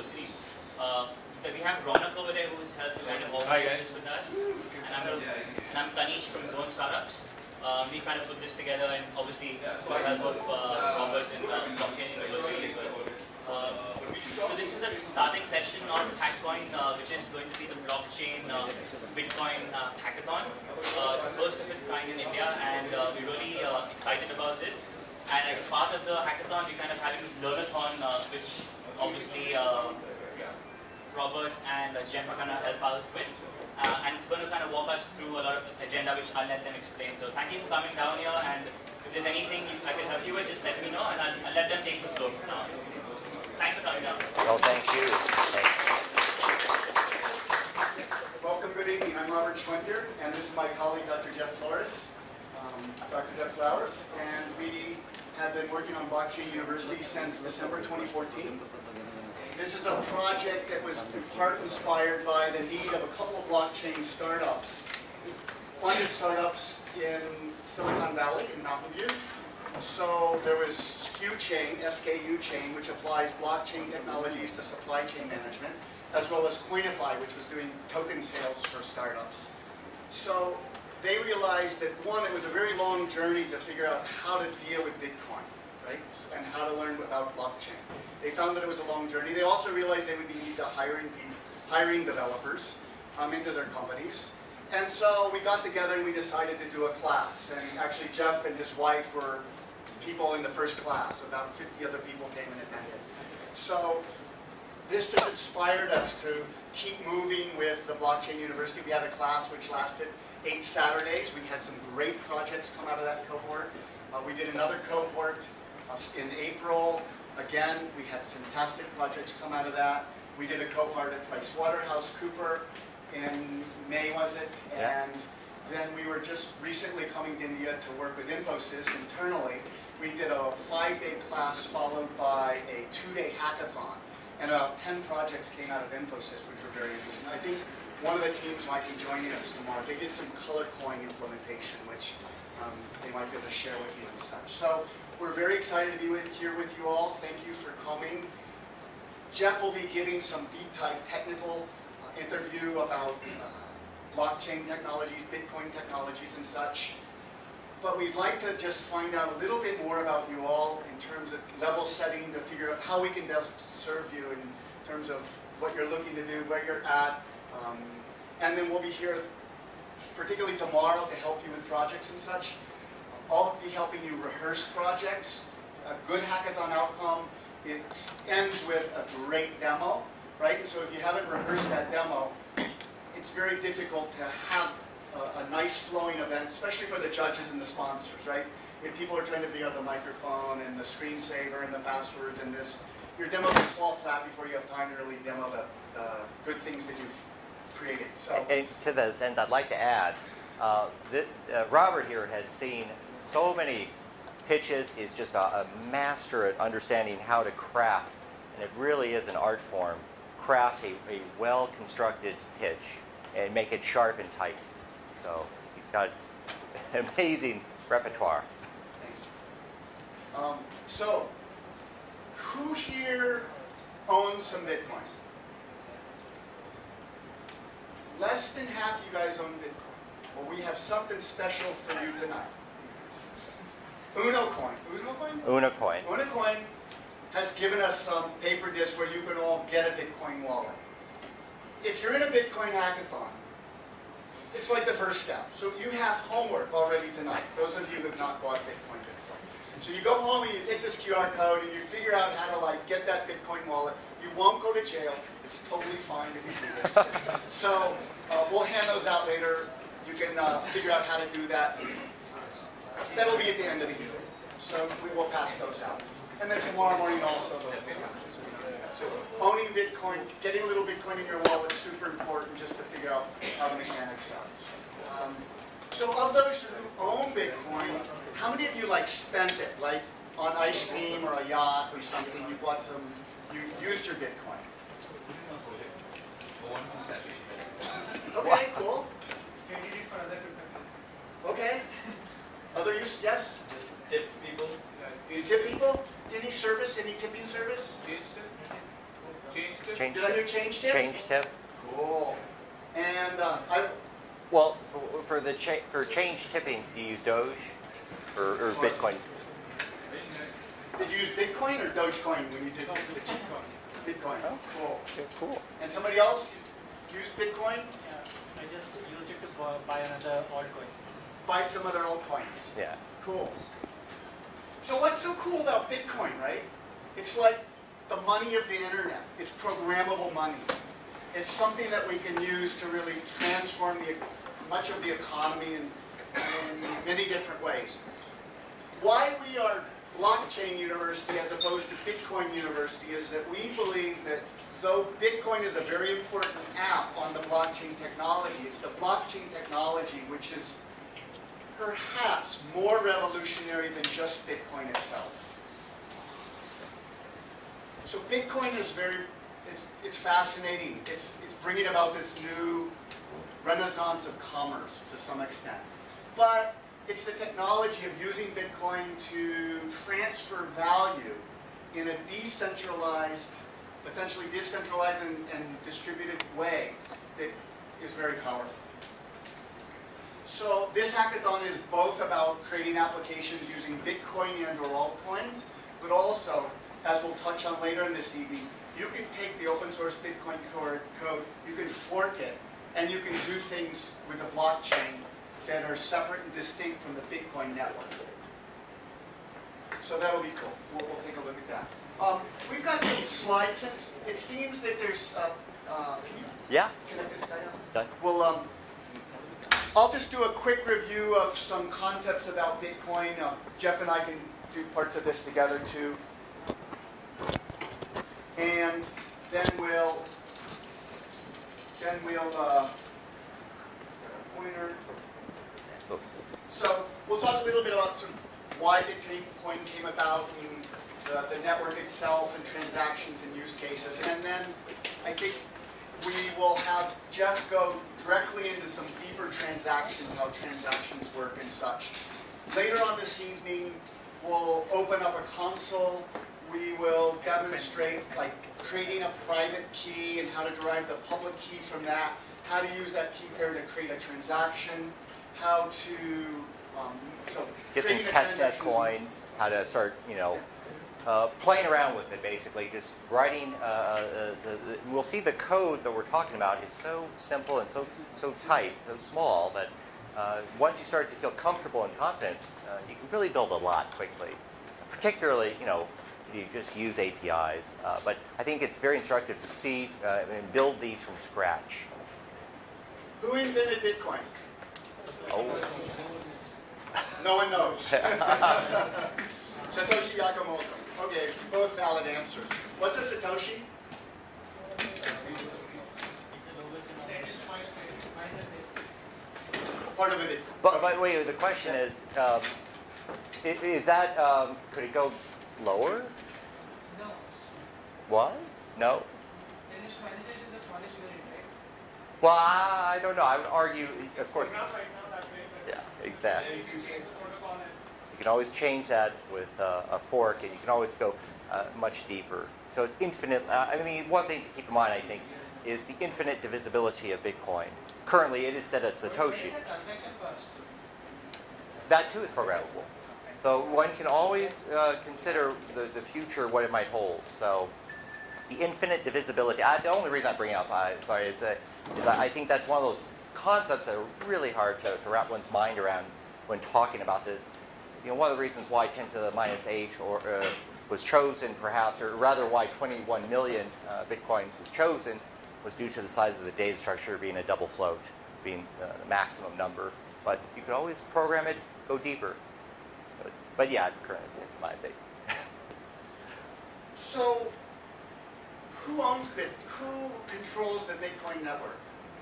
University. We have Ronak over there who's helped to kind of organize this with us, and I'm Tanish from Zone Startups. We kind of put this together, and obviously with the help of Robert and Blockchain University as well. So this is the starting session on HackCoin, which is going to be the blockchain Bitcoin hackathon. It's the first of its kind in India, and we're really excited about this. And as part of the hackathon, we're kind of having this learnathon, which obviously Robert and Jeff are going to help out with. And it's going to kind of walk us through a lot of agenda, which I'll let them explain. So thank you for coming down here, and if there's anything I can help you with, just let me know, and I'll let them take the floor from now. Thanks for coming down. Well, thank you. Welcome, good evening. I'm Robert Schwenker, and this is my colleague, Dr. Jeff Flores. Dr. Jeff Flowers, and we have been working on Blockchain University since December 2014. This is a project that was in part inspired by the need of a couple of blockchain startups, funded startups in Silicon Valley, in Mountain View. So there was SKU Chain, SKU Chain, which applies blockchain technologies to supply chain management, as well as Coinify, which was doing token sales for startups. So they realized that, one, it was a very long journey to figure out how to deal with Bitcoin, right, and how to learn about blockchain. They found that it was a long journey. They also realized they would need to hiring developers into their companies. And so we got together and we decided to do a class. And actually Jeff and his wife were people in the first class. About 50 other people came and attended. So this just inspired us to keep moving with the Blockchain University. We had a class which lasted 8 Saturdays. We had some great projects come out of that cohort. We did another cohort in April. Again, we had fantastic projects come out of that. We did a cohort at PricewaterhouseCoopers in May, was it? Yeah. And then we were just recently coming to India to work with Infosys internally. We did a 5-day class followed by a 2-day hackathon. And about 10 projects came out of Infosys, which were very interesting. I think one of the teams might be joining us tomorrow. They did some color coin implementation, which they might be able to share with you and such. So we're very excited to be here with you all. Thank you for coming. Jeff will be giving some deep dive technical interview about blockchain technologies, Bitcoin technologies and such. But we'd like to just find out a little bit more about you all in terms of level setting to figure out how we can best serve you in terms of what you're looking to do, where you're at. And then we'll be here particularly tomorrow to help you with projects and such. I'll be helping you rehearse projects. A good hackathon outcome, it ends with a great demo, right? And so if you haven't rehearsed that demo, it's very difficult to have a nice flowing event, especially for the judges and the sponsors, right? If people are trying to figure out the microphone and the screensaver and the passwords and this, your demo can fall flat before you have time to really demo the good things that you've created. So, And to this end, I'd like to add, Robert here has seen so many pitches, is just a master at understanding how to craft, and it really is an art form, craft a well-constructed pitch and make it sharp and tight. So he's got an amazing repertoire. thanks. So, who here owns some Bitcoin? Less than half of you guys own Bitcoin. Well, we have something special for you tonight. UnoCoin. UnoCoin. UnoCoin has given us some paper discs where you can all get a Bitcoin wallet. If you're in a Bitcoin hackathon, it's like the first step. So you have homework already tonight, those of you who have not bought Bitcoin before. So you go home and you take this QR code and you figure out how to get that Bitcoin wallet. You won't go to jail. It's totally fine if you do this. So we'll hand those out later. You can figure out how to do that. That'll be at the end of the year. So we will pass those out. And then tomorrow morning also. So owning Bitcoin, getting a little Bitcoin in your wallet is super important just to figure out how the mechanics are. So of those who own Bitcoin, how many of you spent it, on ice cream or a yacht or something? You bought some, you used your Bitcoin. Okay, cool. Okay. Other use? Yes? Just tip people. Do you tip people? Any service? Any tipping service? Change Did I do tip. change tip? Change tip. Cool. And Well, for change tipping, do you use Doge or Bitcoin? did you use Bitcoin or Dogecoin when you did Bitcoin? Oh. Cool. Okay, cool. And somebody else used Bitcoin? Yeah, I just used it to buy another altcoins. Buy some other altcoins. Yeah. Cool. So what's so cool about Bitcoin, right? It's like the money of the internet. It's programmable money. It's something that we can use to really transform much of the economy in many different ways. Why we are Blockchain University as opposed to Bitcoin University is that we believe that though Bitcoin is a very important app on the blockchain technology, it's the blockchain technology which is perhaps more revolutionary than just Bitcoin itself. So Bitcoin is it's fascinating. It's bringing about this new renaissance of commerce to some extent. But it's the technology of using Bitcoin to transfer value in a decentralized, potentially decentralized and distributed way that is very powerful. So this hackathon is both about creating applications using Bitcoin and or altcoins, but also, as we'll touch on later in this evening, you can take the open source Bitcoin code, you can fork it, and you can do things with the blockchain that are separate and distinct from the Bitcoin network. So that'll be cool. We'll take a look at that. We've got some slides since it seems that there's, can you connect this guy up? Done. Well, I'll just do a quick review of some concepts about Bitcoin. Jeff and I can do parts of this together too. And then we'll pointer. So we'll talk a little bit about sort of why Bitcoin came about and the network itself and transactions and use cases. And then I think we will have Jeff go directly into some deeper transactions, how transactions work and such. Later on this evening, we'll open up a console. We will demonstrate like creating a private key and how to derive the public key from that, how to use that key pair to create a transaction, how to get some testnet coins, how to start, playing around with it basically, just writing, we'll see the code that we're talking about is so simple and so tight, so small that once you start to feel comfortable and confident, you can really build a lot quickly. Particularly, you just use APIs, but I think it's very instructive to see and build these from scratch. Who invented Bitcoin? Oh. No one knows. Satoshi Nakamoto. Okay, both valid answers. What's a Satoshi? Part of it. But wait, the question is that, could it go lower? No. What? No? Then is minus is the smallest unit, right? Well, I don't know. I would argue, of course. Not right now that way, but Yeah, exactly. if you change the protocol, You can always change that with a fork, and you can always go much deeper. So it's infinite. I mean, one thing to keep in mind, I think, is the infinite divisibility of Bitcoin. Currently, it is set as Satoshi. Transaction cost. That too is programmable. So one can always consider the future, what it might hold. So the infinite divisibility. The only reason I bring it up, is I think that's one of those concepts that are really hard to wrap one's mind around when talking about this. One of the reasons why 10 to the minus 8 was chosen, perhaps, or rather why 21 million Bitcoins was chosen, was due to the size of the data structure being a double float, being the maximum number. But you could always program it, go deeper. But yeah, currently it's minus 8. So, who owns Who controls the Bitcoin network?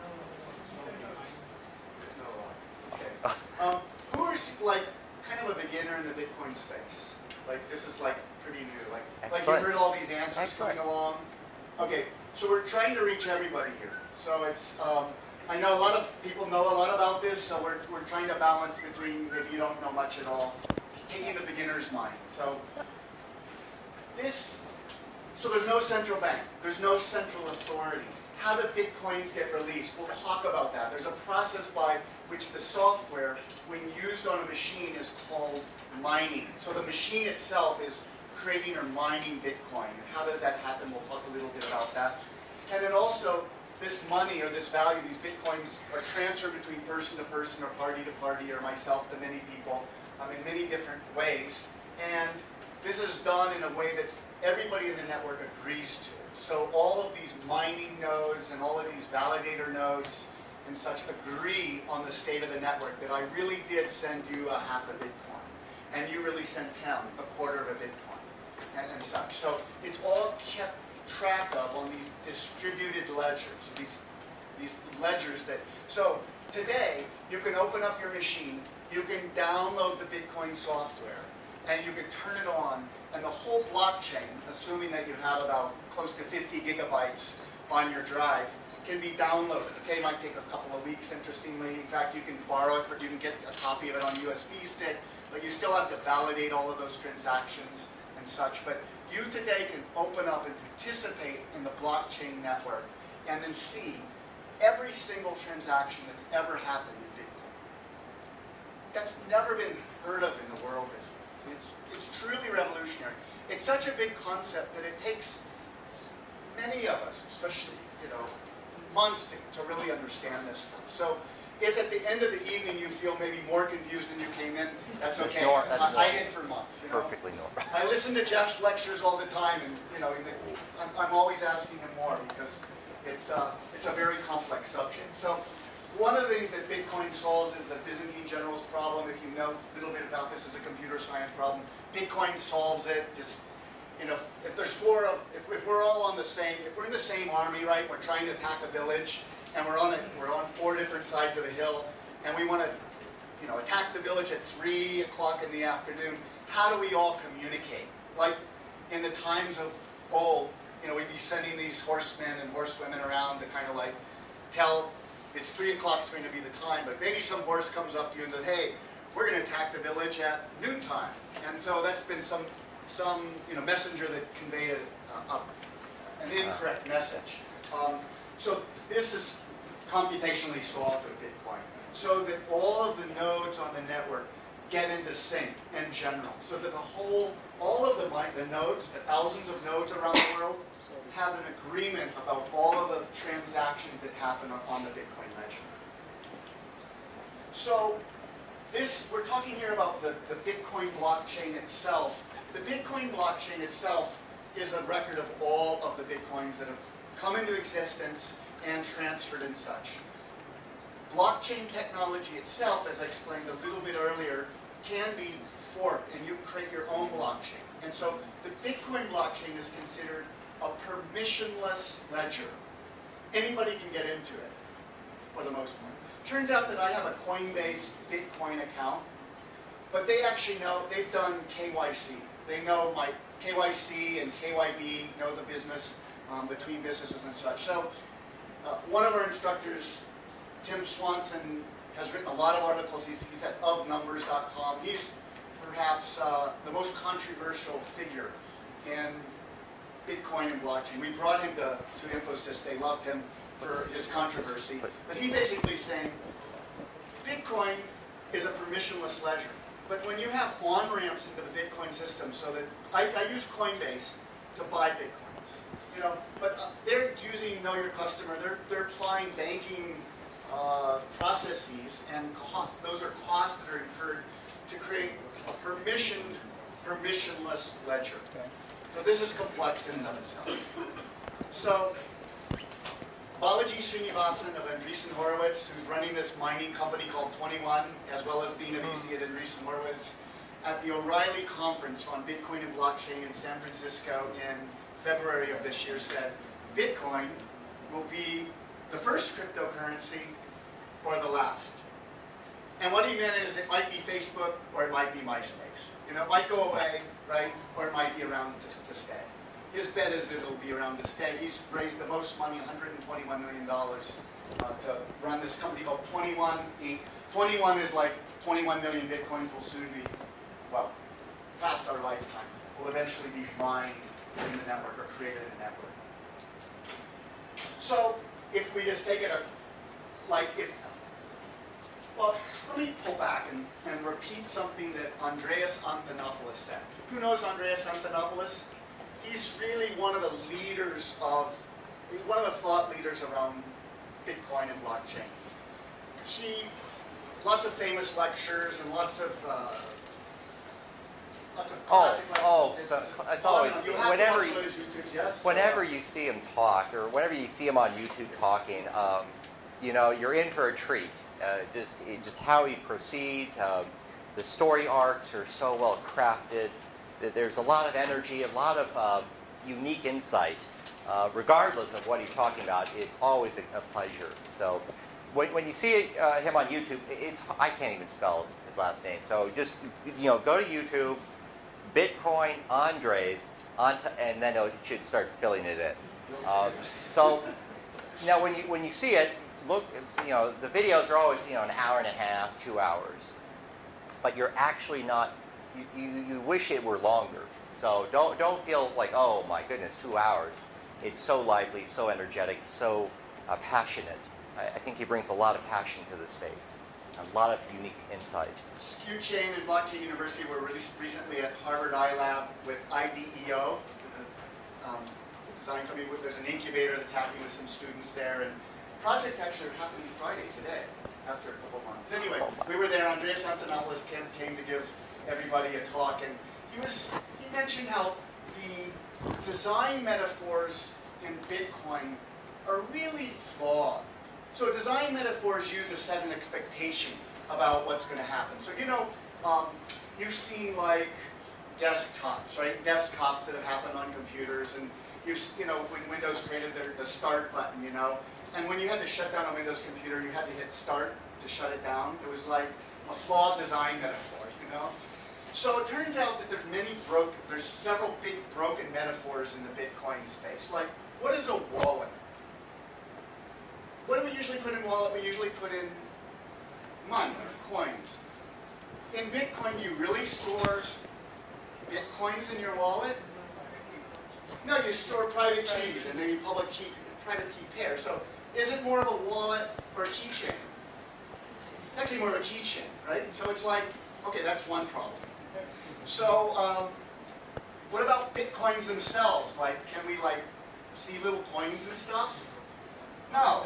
There's no law. Okay. Who is like kind of a beginner in the Bitcoin space? Like this is like pretty new. Like you heard all these answers coming along. Okay, so we're trying to reach everybody here. So it's I know a lot of people know a lot about this, so we're trying to balance between maybe you don't know much at all, taking the beginner's mind. So this So there's no central bank. There's no central authority. How do Bitcoins get released? We'll talk about that. There's a process by which the software, when used on a machine, is called mining. So the machine itself is creating or mining Bitcoin. And how does that happen? We'll talk a little bit about that. And then also, this money or this value, these Bitcoins, are transferred between person to person or party to party or myself to many people in many different ways. And this is done in a way that everybody in the network agrees to. So all of these mining nodes and all of these validator nodes and such agree on the state of the network that I really did send you a half a Bitcoin. And you really sent him a quarter of a Bitcoin and such. So it's all kept track of on these distributed ledgers, these ledgers that, so today you can open up your machine, you can download the Bitcoin software, and you can turn it on, and the whole blockchain, assuming that you have about close to 50 gigabytes on your drive, can be downloaded. Okay, it might take a couple of weeks, interestingly. In fact, you can borrow it, you can get a copy of it on USB stick, but you still have to validate all of those transactions and such. But you today can open up and participate in the blockchain network and then see every single transaction that's ever happened in Bitcoin. That's never been heard of in the world before. It's truly revolutionary. It's such a big concept that it takes many of us, especially, months to really understand this stuff. So if at the end of the evening you feel maybe more confused than you came in, that's okay. I did for months. Perfectly normal. I listen to Jeff's lectures all the time, and I'm always asking him more because it's a very complex subject. So one of the things that Bitcoin solves is the Byzantine generals problem. If you know a little bit about this as a computer science problem, Bitcoin solves it. Just if there's if we're all on the same, if we're in the same army, right? We're trying to attack a village, and we're on 4 different sides of the hill, and we want to, attack the village at 3 o'clock in the afternoon. How do we all communicate? Like in the times of old, we'd be sending these horsemen and horsewomen around to kind of like tell it's 3 o'clock's going to be the time, but maybe some horse comes up to you and says, hey, we're going to attack the village at noontime. And so that's been some messenger that conveyed an incorrect message. So this is computationally solved with Bitcoin, so that all of the nodes on the network get into sync in general, so that all of the nodes, the thousands of nodes around the world, have an agreement about all of the transactions that happen on the Bitcoin ledger. So we're talking here about the Bitcoin blockchain itself. The Bitcoin blockchain itself is a record of all of the Bitcoins that have come into existence and transferred and such. Blockchain technology itself, as I explained a little bit earlier, can be forked and you create your own blockchain. And so the Bitcoin blockchain is considered a permissionless ledger. Anybody can get into it, for the most part. Turns out that I have a Coinbase Bitcoin account, but they actually know, they've done KYC. They know my KYC and KYB, know the business between businesses and such. So one of our instructors, Tim Swanson, has written a lot of articles. He's at ofnumbers.com. He's perhaps the most controversial figure in Bitcoin and blockchain. We brought him to Infosys. They loved him for his controversy. But he basically is saying Bitcoin is a permissionless ledger. But when you have on-ramps into the Bitcoin system, so that I use Coinbase to buy Bitcoins, but they're using Know Your Customer. They're applying banking processes, and those are costs that are incurred to create a permissionless ledger. Okay. So this is complex in and of itself. So Balaji Srinivasan of Andreessen Horowitz, who's running this mining company called 21, as well as being a VC at Andreessen Horowitz, at the O'Reilly conference on Bitcoin and blockchain in San Francisco in February of this year, said Bitcoin will be the first cryptocurrency or the last. And what he meant is it might be Facebook or it might be MySpace. It might go away, right? Or it might be around to stay. His bet is that it'll be around to stay. He's raised the most money, $121 million, to run this company called 21 Inc. 21 is like 21 million Bitcoins will soon be, well, past our lifetime. Will eventually be mined in the network or created in the network. So if we just take it, well, let me pull back and repeat something that Andreas Antonopoulos said. Who knows Andreas Antonopoulos? He's really one of the thought leaders around Bitcoin and blockchain. Lots of famous lectures and lots of classic lectures. So it's always, whenever you you see him talk, or whenever you see him on YouTube talking, you know, you're in for a treat. Just how he proceeds, the story arcs are so well crafted. There's a lot of energy, a lot of unique insight. Regardless of what he's talking about, it's always a pleasure. So when you see him on YouTube, I can't even spell his last name. So just, you know, go to YouTube, Bitcoin Andres, and then it should start filling it in. So now when you see it, look, you know, the videos are always, you know, an hour and a half, 2 hours, but you're actually not. You wish it were longer. So don't feel like, oh my goodness, 2 hours. It's so lively, so energetic, so passionate. I think he brings a lot of passion to the space, a lot of unique insight. Qchain and Blockchain University were released recently at Harvard iLab with IDEO, the design company. There's an incubator that's happening with some students there, and projects actually are happening Friday today, after a couple months. Anyway, we were there. Andreas Antonopoulos came to give everybody a talk, and he mentioned how the design metaphors in Bitcoin are really flawed. So a design metaphor is used to set an expectation about what's going to happen. So, you know, you've seen like desktops, right? Desktops that have happened on computers, and you know, when Windows created the start button, you know, and when you had to shut down a Windows computer, you had to hit start to shut it down. It was like a flawed design metaphor, you know. So it turns out that there's several big broken metaphors in the Bitcoin space. Like, what is a wallet? What do we usually put in wallet? We usually put in money or coins. In Bitcoin, do you really store Bitcoins in your wallet? No, you store private keys and maybe private key pair. So is it more of a wallet or a keychain? It's actually more of a keychain, right? So it's like, okay, that's one problem. So what about Bitcoins themselves? Like, can we like see little coins and stuff? No.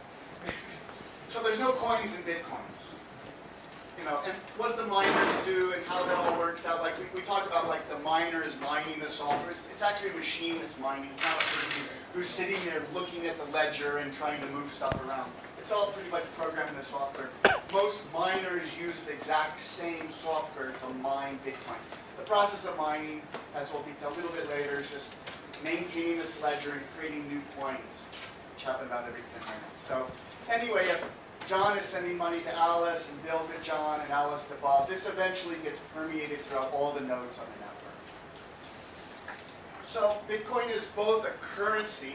So there's no coins in Bitcoins. You know, and what the miners do and how that all works out. Like we talk about like the miners mining the software. It's actually a machine that's mining. It's not a person who's sitting there looking at the ledger and trying to move stuff around. It's all pretty much programmed in the software. Most miners use the exact same software to mine Bitcoin. The process of mining, as we'll detail a little bit later, is just maintaining this ledger and creating new coins, which happen about every 10 minutes. So anyway, if John is sending money to Alice, and Bill to John, and Alice to Bob, this eventually gets permeated throughout all the nodes on the network. So Bitcoin is both a currency.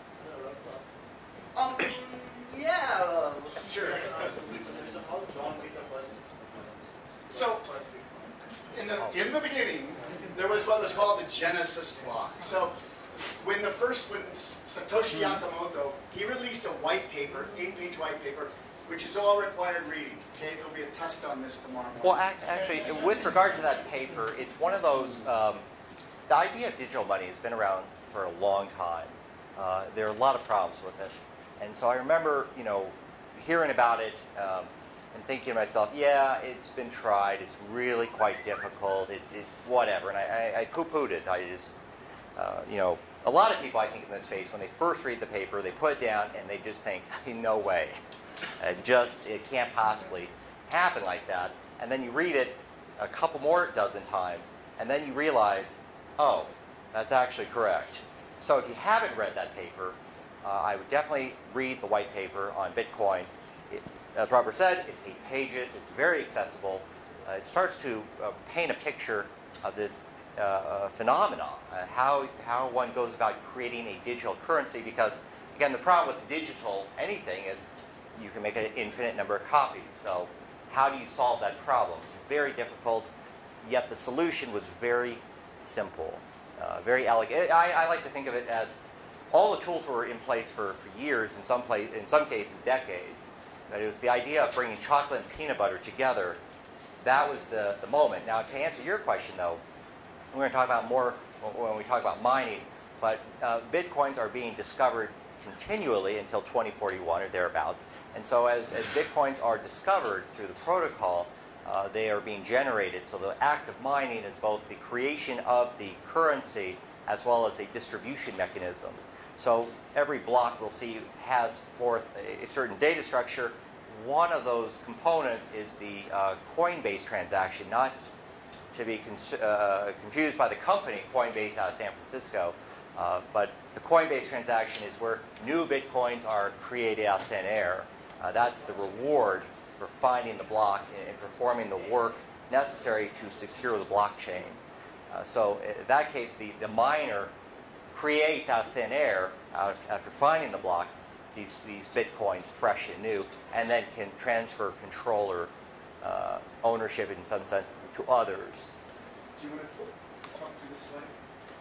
Yeah, sure. So in the beginning, there was what was called the Genesis block. So when Satoshi Nakamoto, he released a white paper, 8-page white paper, which is all required reading. Okay, there'll be a test on this tomorrow morning. Well, actually, with regard to that paper, it's one of those. The idea of digital money has been around for a long time. There are a lot of problems with it, and so I remember, you know, hearing about it and thinking to myself, yeah, it's been tried. It's really quite difficult. Whatever, and I poo-pooed it. I just, you know. A lot of people, I think, in this space, when they first read the paper, they put it down and they just think, no way. It can't possibly happen like that. And then you read it a couple more dozen times, and then you realize, oh, that's actually correct. So if you haven't read that paper, I would definitely read the white paper on Bitcoin. As Robert said, it's 8 pages. It's very accessible. It starts to paint a picture of this phenomenon, how one goes about creating a digital currency, because again, the problem with digital anything is you can make an infinite number of copies. So how do you solve that problem? It's very difficult, yet the solution was very simple. very elegant. I like to think of it as all the tools were in place for years, in some cases decades. But it was the idea of bringing chocolate and peanut butter together. That was the moment. Now, to answer your question, though, we're going to talk about more when we talk about mining, but Bitcoins are being discovered continually until 2041 or thereabouts. And so as Bitcoins are discovered through the protocol, they are being generated. So the act of mining is both the creation of the currency as well as a distribution mechanism. So every block we'll see has forth a certain data structure. One of those components is the Coinbase transaction, not to be confused by the company Coinbase out of San Francisco. But the Coinbase transaction is where new Bitcoins are created out of thin air. That's the reward for finding the block and performing the work necessary to secure the blockchain. So in that case, the miner creates out of thin air, after finding the block, these Bitcoins fresh and new, and then can transfer control or ownership in some sense to others. Do you want to talk through this slide?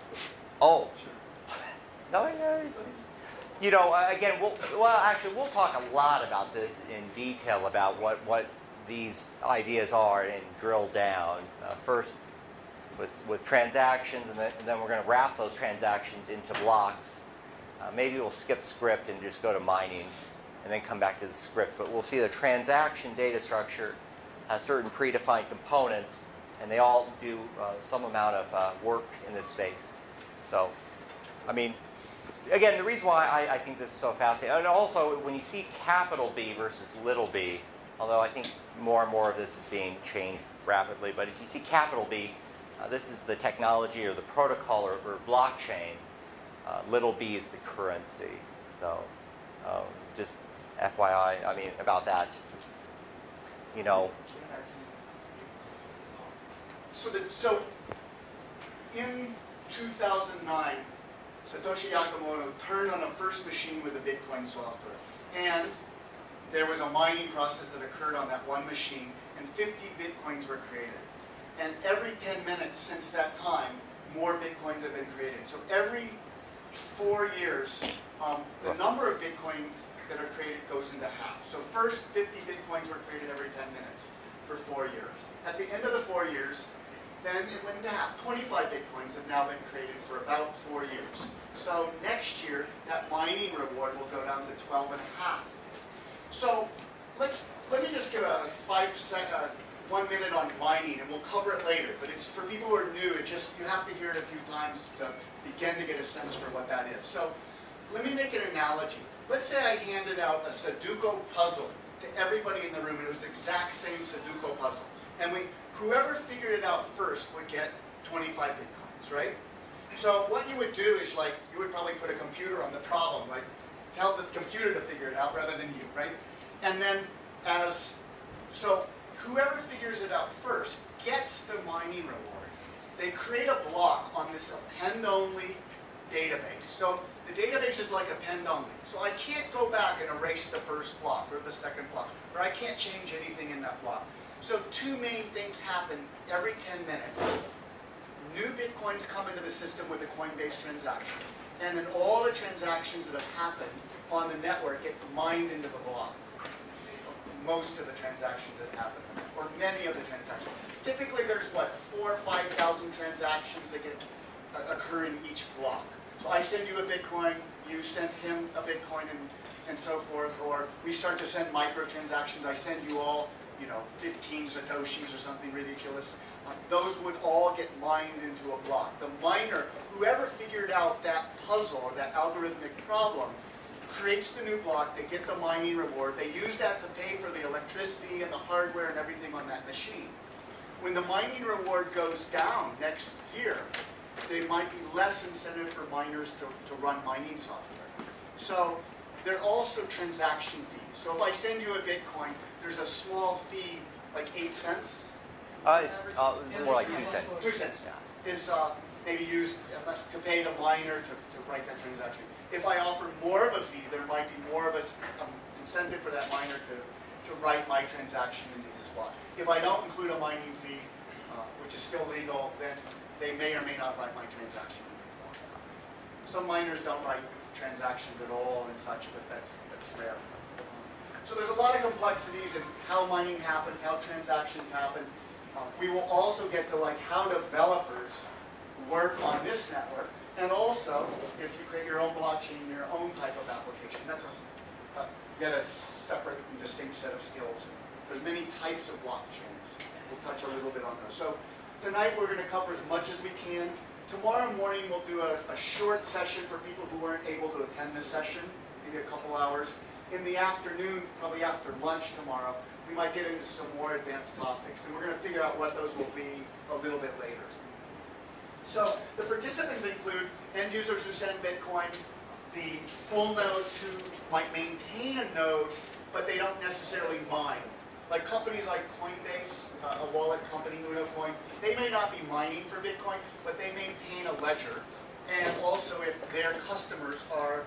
Oh. Sure. No, yeah. You know, again, we'll talk a lot about this in detail about what these ideas are and drill down. First, with transactions, and then we're going to wrap those transactions into blocks. Maybe we'll skip script and just go to mining, and then come back to the script. But we'll see the transaction data structure has certain predefined components, and they all do some amount of work in this space. So, I mean, again, the reason why I think this is so fascinating, and also when you see capital B versus little b, although I think more and more of this is being changed rapidly, but if you see capital B, this is the technology or the protocol or blockchain. Little b is the currency. So just FYI, I mean, about that. You know. So in 2009, Satoshi Nakamoto turned on a first machine with the Bitcoin software. And there was a mining process that occurred on that one machine, and 50 Bitcoins were created. And every 10 minutes since that time, more Bitcoins have been created. So every 4 years, the number of Bitcoins that are created goes into half. So first, 50 Bitcoins were created every 10 minutes for 4 years. At the end of the 4 years, then it went into half. 25 Bitcoins have now been created for about 4 years. So next year, that mining reward will go down to 12 and a half. So let me just give a 1 minute on mining, and we'll cover it later. But it's for people who are new. You have to hear it a few times to begin to get a sense for what that is. So let me make an analogy. Let's say I handed out a Sudoku puzzle to everybody in the room, and it was the exact same Sudoku puzzle. And whoever figured it out first would get 25 Bitcoins, right? So what you would do is, like, you would probably put a computer on the problem, like tell the computer to figure it out rather than you, right? And then so whoever figures it out first gets the mining reward. They create a block on this append-only database. So the database is like append-only. So I can't go back and erase the first block or the second block, or I can't change anything in that block. So two main things happen every 10 minutes. New Bitcoins come into the system with the Coinbase transaction. And then all the transactions that have happened on the network get mined into the block. Most of the transactions that happen, or many of the transactions. Typically there's, what, 4,000 or 5,000 transactions that occur in each block. So I send you a Bitcoin, you send him a Bitcoin, and so forth. Or we start to send microtransactions. I send you all, 15 Satoshis or something ridiculous. Those would all get mined into a block. The miner, whoever figured out that puzzle or that algorithmic problem, creates the new block. They get the mining reward. They use that to pay for the electricity and the hardware and everything on that machine. When the mining reward goes down next year, there might be less incentive for miners to run mining software. So there are also transaction fees. So if I send you a Bitcoin, there's a small fee, like 8 cents. It's more like 2 cents. 2 cents, yeah. Is maybe used to pay the miner to write that transaction. If I offer more of a fee, there might be more of an incentive for that miner to write my transaction into his block. If I don't include a mining fee, which is still legal, then they may or may not write my transaction. Some miners don't write transactions at all and such, but that's rare. So there's a lot of complexities in how mining happens, how transactions happen. We will also get to like how developers work on this network, and also if you create your own blockchain, your own type of application. That's yet a separate and distinct set of skills. There's many types of blockchains. We'll touch a little bit on those. So tonight we're going to cover as much as we can. Tomorrow morning we'll do a short session for people who weren't able to attend this session, maybe a couple hours. In the afternoon, probably after lunch tomorrow, we might get into some more advanced topics, and we're going to figure out what those will be a little bit later. So the participants include end users who send Bitcoin, the full nodes who might maintain a node, but they don't necessarily mine. Like companies like Coinbase, a wallet company, UnoCoin, they may not be mining for Bitcoin, but they maintain a ledger. And also if their customers are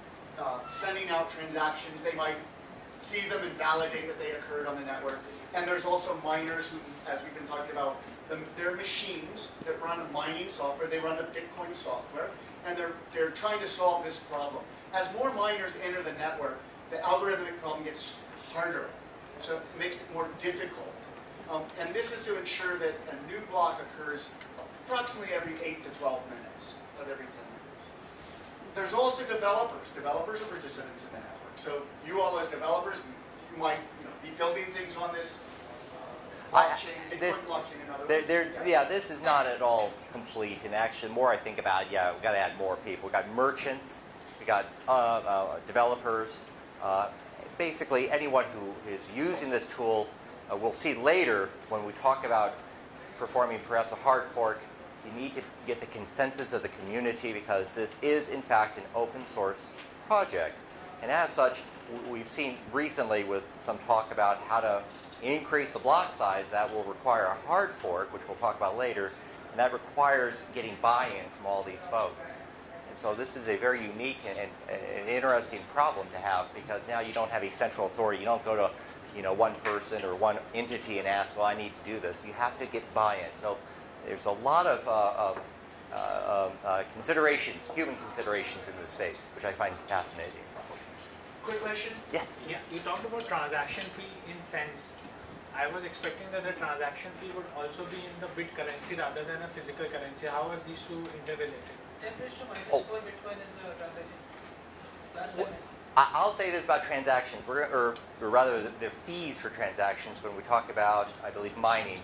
sending out transactions, they might see them and validate that they occurred on the network. And there's also miners who, as we've been talking about, they're machines that run mining software. They run the Bitcoin software, and they're trying to solve this problem. As more miners enter the network, the algorithmic problem gets harder. So it makes it more difficult. And this is to ensure that a new block occurs approximately every 8 to 12 minutes, not every 10 minutes. There's also developers. Developers are participants in the network. So you all as developers, you might be building things on this blockchain, Bitcoin blockchain in other words. Yeah, this is not at all complete. And actually, the more I think about it, yeah, we've got to add more people. We've got merchants, we've got developers, basically anyone who is using this tool. We'll see later when we talk about performing perhaps a hard fork, you need to get the consensus of the community because this is in fact an open source project. And as such, we've seen recently with some talk about how to increase the block size. That will require a hard fork, which we'll talk about later, and that requires getting buy-in from all these folks. And so this is a very unique and an interesting problem to have because now you don't have a central authority. You don't go to one person or one entity and ask, well, I need to do this. You have to get buy-in. So there's a lot of considerations, human considerations in this space, which I find fascinating. Quick question? Yes? Yeah, you talked about transaction fee in cents. I was expecting that the transaction fee would also be in the bit currency rather than a physical currency. How are these two interrelated? 10 raised to minus 4 Bitcoin is the transaction. Last time. I'll say this about transactions, or rather the fees for transactions when we talk about, I believe, mining.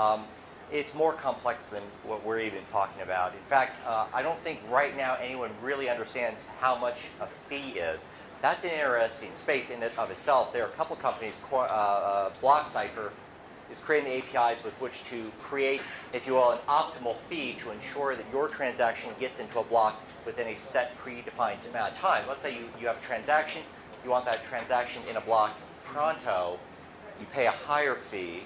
It's more complex than what we're even talking about. In fact, I don't think right now anyone really understands how much a fee is. That's an interesting space in and of itself. There are a couple companies, BlockCypher is creating the APIs with which to create, if you will, an optimal fee to ensure that your transaction gets into a block within a set predefined amount of time. Let's say you have a transaction, you want that transaction in a block pronto, you pay a higher fee.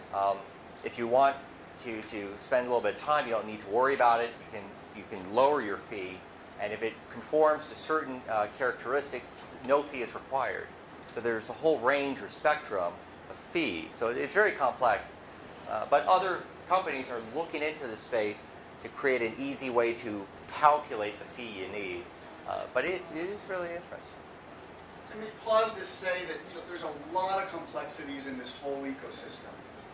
If you want to spend a little bit of time, you don't need to worry about it, you can lower your fee, and if it conforms to certain characteristics, no fee is required. So there's a whole range or spectrum of fee. So it's very complex, but other companies are looking into this space to create an easy way to calculate the fee you need. But it is really interesting. Let me pause to say that there's a lot of complexities in this whole ecosystem.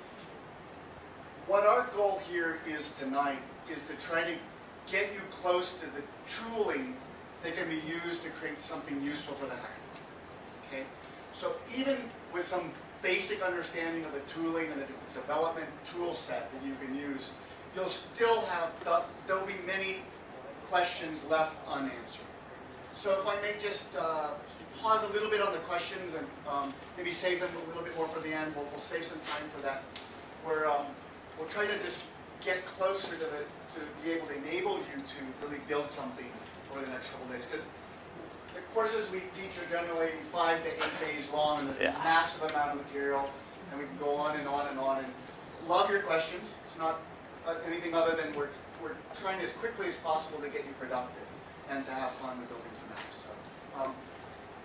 What our goal here is tonight is to try to get you close to the tooling that can be used to create something useful for the hackathon. Okay? So even with some basic understanding of the tooling and the development tool set that you can use, you'll still have, there'll be many questions left unanswered. So if I may just pause a little bit on the questions and maybe save them a little bit more for the end. We'll save some time for that. We'll try to just get closer to be able to enable you to really build something over the next couple of days. Because the courses we teach are generally 5 to 8 days long, and there's a massive amount of material, and we can go on and on and on. And love your questions. It's not anything other than we're trying as quickly as possible to get you productive and to have fun with building some apps. So,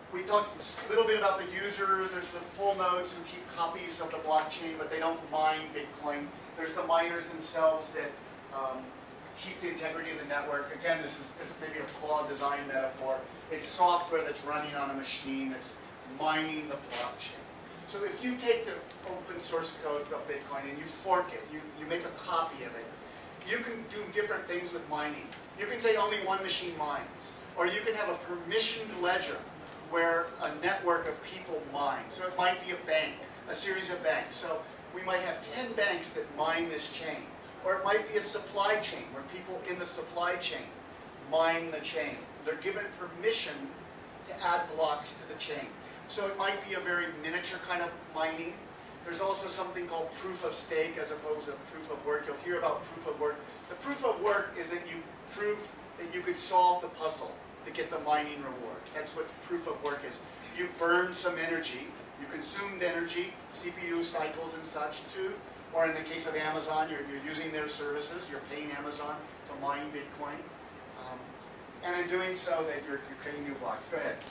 We talked a little bit about the users. There's the full nodes who keep copies of the blockchain, but they don't mine Bitcoin. There's the miners themselves that keep the integrity of the network. Again, this is maybe a flawed design metaphor. It's software that's running on a machine that's mining the blockchain. So if you take the open source code of Bitcoin and you fork it, you make a copy of it, you can do different things with mining. You can say only one machine mines, or you can have a permissioned ledger where a network of people mine. So it might be a bank, a series of banks. So we might have 10 banks that mine this chain. Or it might be a supply chain where people in the supply chain mine the chain. They're given permission to add blocks to the chain. So it might be a very miniature kind of mining. There's also something called proof of stake as opposed to proof of work. You'll hear about proof of work. The proof of work is that you prove that you could solve the puzzle to get the mining reward. That's what proof of work is. You burned some energy, you consumed energy, CPU cycles and such too, or in the case of Amazon, you're using their services, you're paying Amazon to mine Bitcoin, and in doing so that you're creating new blocks. Go ahead.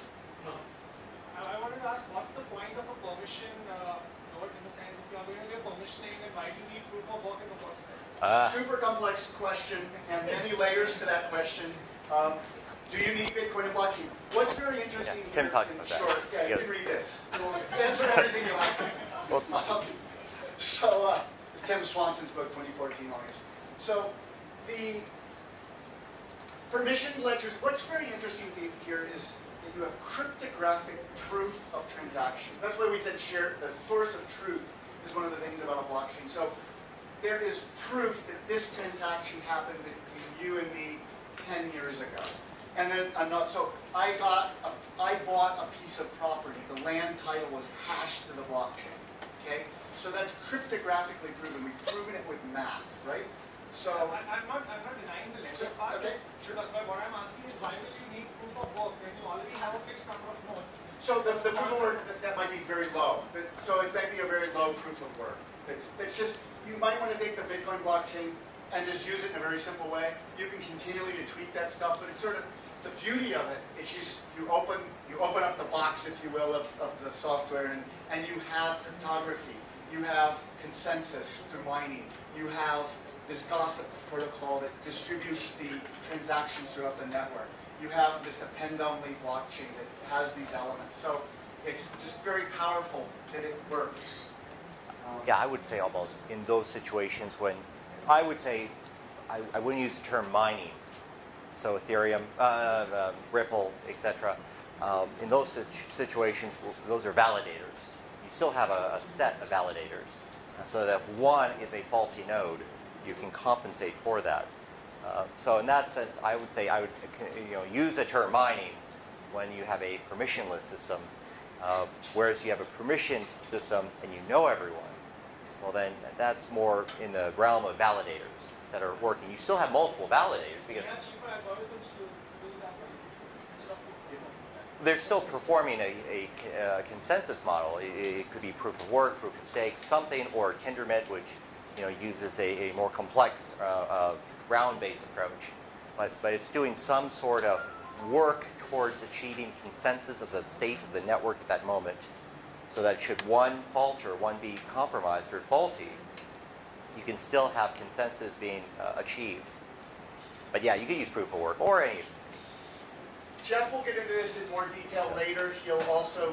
I wanted to ask, what's the point of a permission node in the sense if you're going to get permissioning, then why do you need proof of work in the first place? Super complex question, and many layers to that question. Do you need Bitcoin and blockchain? What's very interesting Tim here, talked in about short, that. you can read this. We'll answer everything you like to say. So, it's Tim Swanson's book, 2014 August. So, the permissioned ledgers, what's very interesting here is that you have cryptographic proof of transactions. That's why we said the source of truth is one of the things about a blockchain. So, there is proof that this transaction happened between you and me 10 years ago. And then so I bought a piece of property. The land title was hashed to the blockchain. Okay? So that's cryptographically proven. We've proven it with math, right? So I'm not denying the ledger part. Okay, sure. But what I'm asking is, why will you need proof of work when you already have a fixed number of nodes? So the proof of work, that might be very low. So it might be a very low proof of work. It's just, you might want to take the Bitcoin blockchain and just use it in a very simple way. You can continually tweak that stuff, but it's sort of, the beauty of it is you open up the box, if you will, of the software, and you have cryptography. You have consensus through mining. You have this gossip protocol that distributes the transactions throughout the network. You have this append-only blockchain that has these elements. So it's just very powerful that it works. Yeah, I would say almost in those situations when I would say I wouldn't use the term mining. So Ethereum, Ripple, etc. In those situations, those are validators. You still have a set of validators, so that if one is a faulty node, you can compensate for that. So in that sense, I would say I would use the term mining when you have a permissionless system, whereas you have a permissioned system and you know everyone. Well, then that's more in the realm of validators that are working. You still have multiple validators because cheaper algorithms to do that one. they're still performing a consensus model. It could be proof of work, proof of stake, something, or Tendermint, which uses a more complex round-based approach. But it's doing some sort of work towards achieving consensus of the state of the network at that moment, so that should one falter, one be compromised or faulty, you can still have consensus being achieved. But yeah, you could use proof of work or any. Jeff will get into this in more detail later. He'll also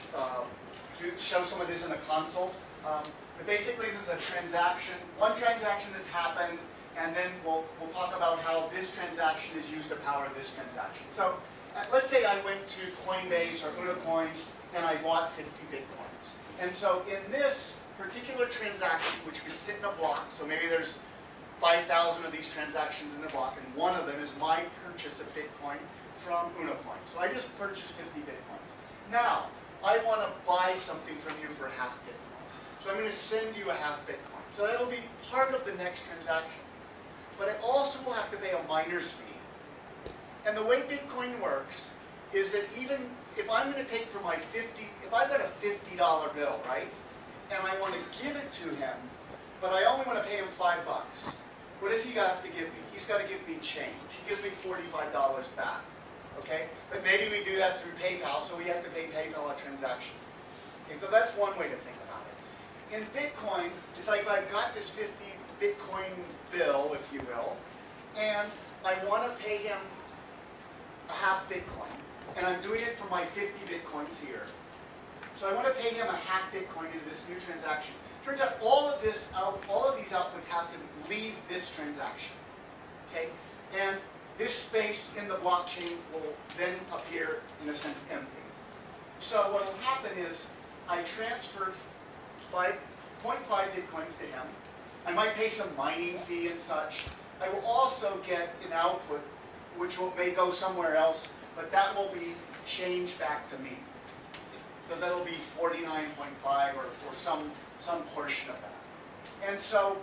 show some of this in the console. But basically, this is a transaction, one transaction that's happened, and then we'll talk about how this transaction is used to power this transaction. So let's say I went to Coinbase or Unocoin and I bought 50 Bitcoins. And so in this particular transaction, which could sit in a block, so maybe there's 5,000 of these transactions in the block, and one of them is my purchase of Bitcoin from Unocoin. So I just purchased 50 Bitcoins. Now, I want to buy something from you for half Bitcoin. So I'm going to send you a half Bitcoin. So that'll be part of the next transaction. But I also will have to pay a miner's fee. And the way Bitcoin works is that even if I'm going to take from my if I've got a $50 bill, right? And I want to give it to him, but I only want to pay him $5. What does he have to give me? He's got to give me change. He gives me $45 back. Okay? But maybe we do that through PayPal, so we have to pay PayPal a transaction fee. Okay, so that's one way to think about it. In Bitcoin, it's like I've got this 50 Bitcoin bill, if you will, and I want to pay him a half Bitcoin, and I'm doing it for my 50 Bitcoins here. So I want to pay him a half Bitcoin into this new transaction. Turns out all of these outputs have to leave this transaction. Okay? And this space in the blockchain will then appear, in a sense, empty. So what will happen is I transfer 0.5 Bitcoins to him. I might pay some mining fee and such. I will also get an output which may go somewhere else, but that will be changed back to me. So that'll be 49.5 or some portion of that. And so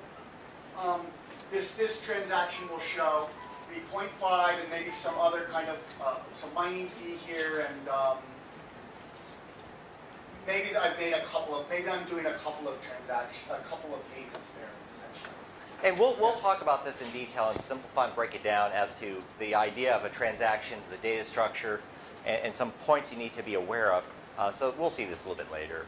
this transaction will show the 0.5 and maybe some other kind of some mining fee here, and maybe I've made maybe I'm doing a couple of payments there essentially. And we'll talk about this in detail and simplify and break it down as to the idea of a transaction, the data structure, and some points you need to be aware of. So we'll see this a little bit later.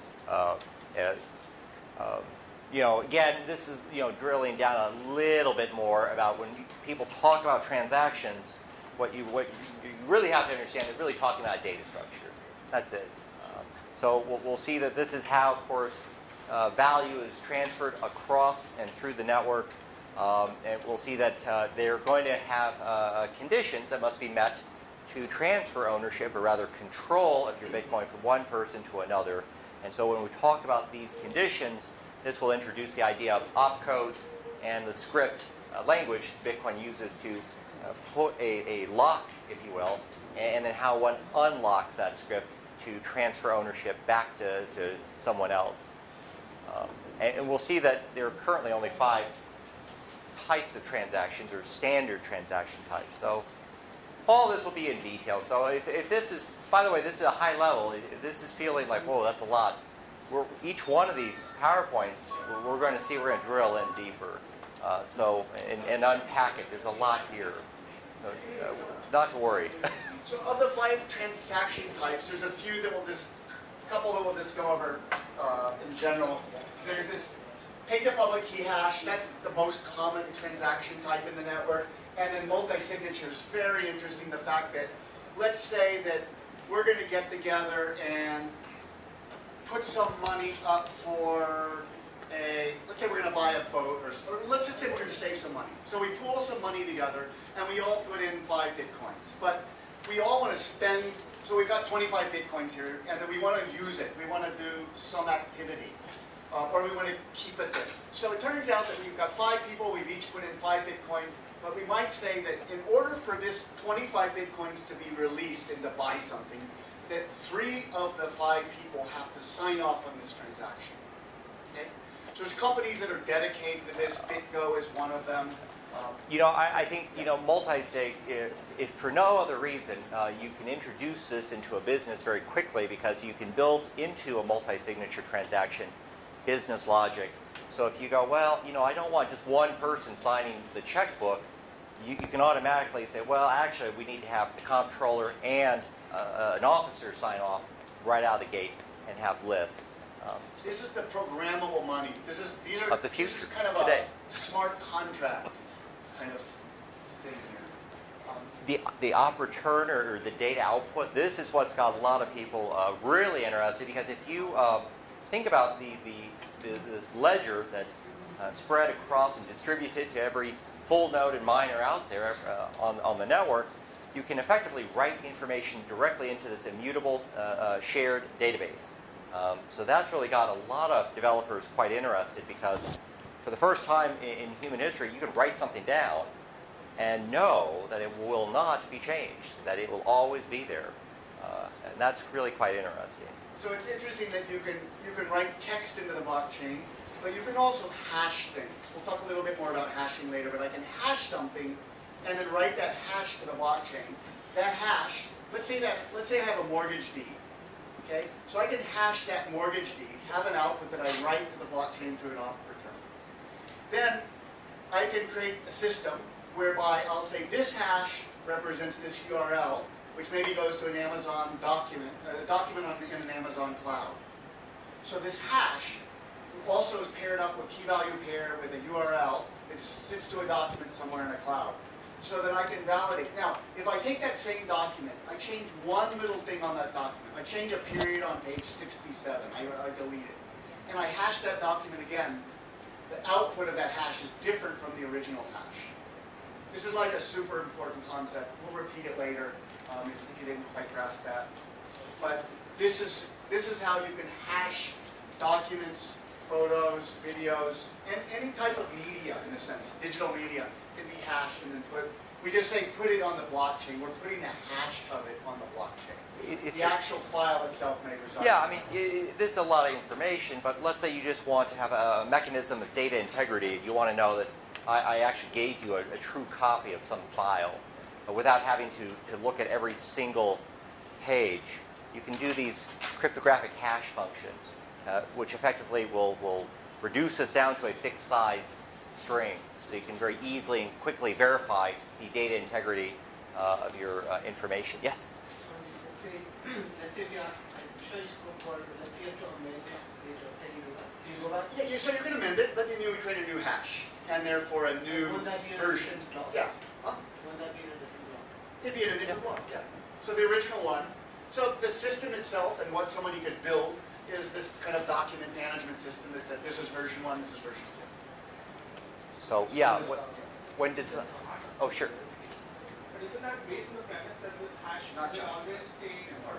Again, this is drilling down a little bit more about when people talk about transactions. What you really have to understand is really talking about data structure. That's it. So we'll see that this is how, of course, value is transferred across and through the network. And we'll see that they're going to have conditions that must be met to transfer ownership, or rather control, of your Bitcoin from one person to another. And so when we talk about these conditions, this will introduce the idea of opcodes and the script language Bitcoin uses to put a lock, if you will, and then how one unlocks that script to transfer ownership back to someone else. And we'll see that there are currently only 5 types of transactions, or standard transaction types. So all this will be in detail. So if this is, by the way, this is a high level. If this is feeling like, whoa, that's a lot, each one of these PowerPoints, we're going to drill in deeper. And unpack it. There's a lot here. So not to worry. So of the 5 transaction types, there's a couple that we'll just go over in general. There's this pay to public key hash. That's the most common transaction type in the network. And then multi-signatures. Very interesting, the fact that, let's say that we're going to get together and put some money up for let's say we're going to buy a boat, or let's just say we're going to save some money. So we pool some money together, and we all put in 5 Bitcoins. But we all want to spend, so we've got 25 Bitcoins here, and then we want to use it. We want to do some activity, or we want to keep it there. So it turns out that we've got 5 people, we've each put in 5 Bitcoins, but we might say that in order for this 25 Bitcoins to be released and to buy something, that 3 of the 5 people have to sign off on this transaction. Okay? So there's companies that are dedicated to this. BitGo is one of them. I think, multi-sig, if for no other reason, you can introduce this into a business very quickly, because you can build into a multi-signature transaction business logic. So if you go, well, I don't want just one person signing the checkbook, you can automatically say, well, actually, we need to have the comptroller and an officer sign off right out of the gate and have lists. This is the programmable money. This is the future. This is kind of today. A smart contract kind of thing here. The op return, or the data output, this is what's got a lot of people really interested, because if you think about this ledger that's spread across and distributed to every full node and miner out there on the network, you can effectively write information directly into this immutable shared database. So that's really got a lot of developers quite interested, because for the first time in human history, you can write something down and know that it will not be changed, that it will always be there. And that's really quite interesting. So it's interesting that you can write text into the blockchain, but you can also hash things. We'll talk a little bit more about hashing later, but I can hash something and then write that hash to the blockchain. That hash, let's say I have a mortgage deed. Okay? So I can hash that mortgage deed, have an output that I write to the blockchain through an op return. Then I can create a system whereby I'll say this hash represents this URL, which maybe goes to an Amazon document, in an Amazon cloud. So this hash also is paired up with key value pair with a URL. It sits to a document somewhere in a cloud, so that I can validate. Now, if I take that same document, I change one little thing on that document. I change a period on page 67. I delete it. And I hash that document again. The output of that hash is different from the original hash. This is like a super important concept. We'll repeat it later if you didn't quite grasp that. But this is how you can hash documents, photos, videos, and any type of media, in a sense. Digital media can be hashed and then we just say put it on the blockchain. We're putting the hash of it on the blockchain. The actual file itself may reside. Yeah, I mean, this is a lot of information, but let's say you just want to have a mechanism of data integrity. You want to know that I actually gave you a true copy of some file without having to look at every single page. You can do these cryptographic hash functions, which effectively will reduce this down to a fixed size string. So you can very easily and quickly verify the data integrity of your information. Yes? Let's say if you are, I'm sure you spoke about it, but let's say you have to amend the data, can you do that? Do you go back? Yeah, so you can amend it, but then you would create a new hash, and therefore a new Won't that be in a version. different block? Yeah. Huh? Won't that be in a different block? It'd be in a different block, yeah. So the original one. So the system itself and what somebody could build is this kind of document management system that said this is version 1, this is version 2. So, yeah, when does... Oh, sure. But isn't that based on the premise that this hash Not will just. always stay, In part.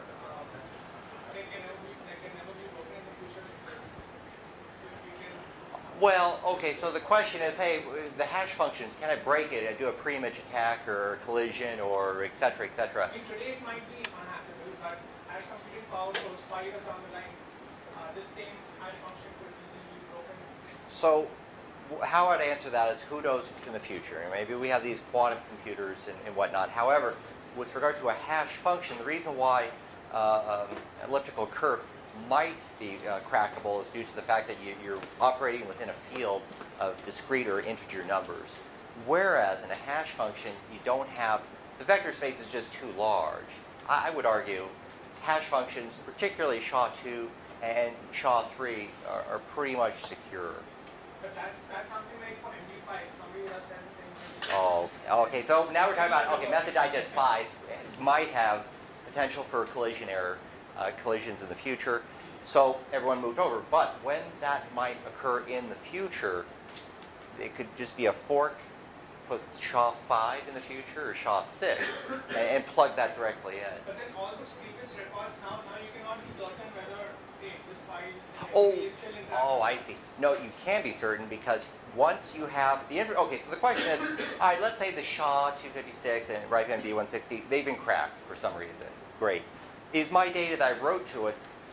can never be broken in the future? Because if we can... Well, okay, so the question is, hey, the hash functions, can I break it and do a pre-image attack or collision or et cetera, et cetera? I mean, today it might be unhackable, but as computing power goes 5 years down the line, this same hash function could easily be broken. So how I'd answer that is who knows in the future. Maybe we have these quantum computers and whatnot. However, with regard to a hash function, the reason why elliptical curve might be crackable is due to the fact that you're operating within a field of discrete or integer numbers. Whereas in a hash function, you don't have, the vector space is just too large. I would argue hash functions, particularly SHA-2 and SHA-3, are pretty much secure. But that's something like for MD5, somebody would have said the same thing. Oh, okay. So now we're talking about, okay, method digest 5 might have potential for collision error, collisions in the future. So everyone moved over. But when that might occur in the future, it could just be a fork, put SHA-5 in the future or SHA-6 and plug that directly in. But then all those previous records, now you cannot be certain whether this file is still intact. Oh, I see. No, you can be certain because once you have the okay, so the question is, all right, let's say the SHA-256 and RIPE-MD-160, they've been cracked for some reason. Great. Is my data that I wrote to it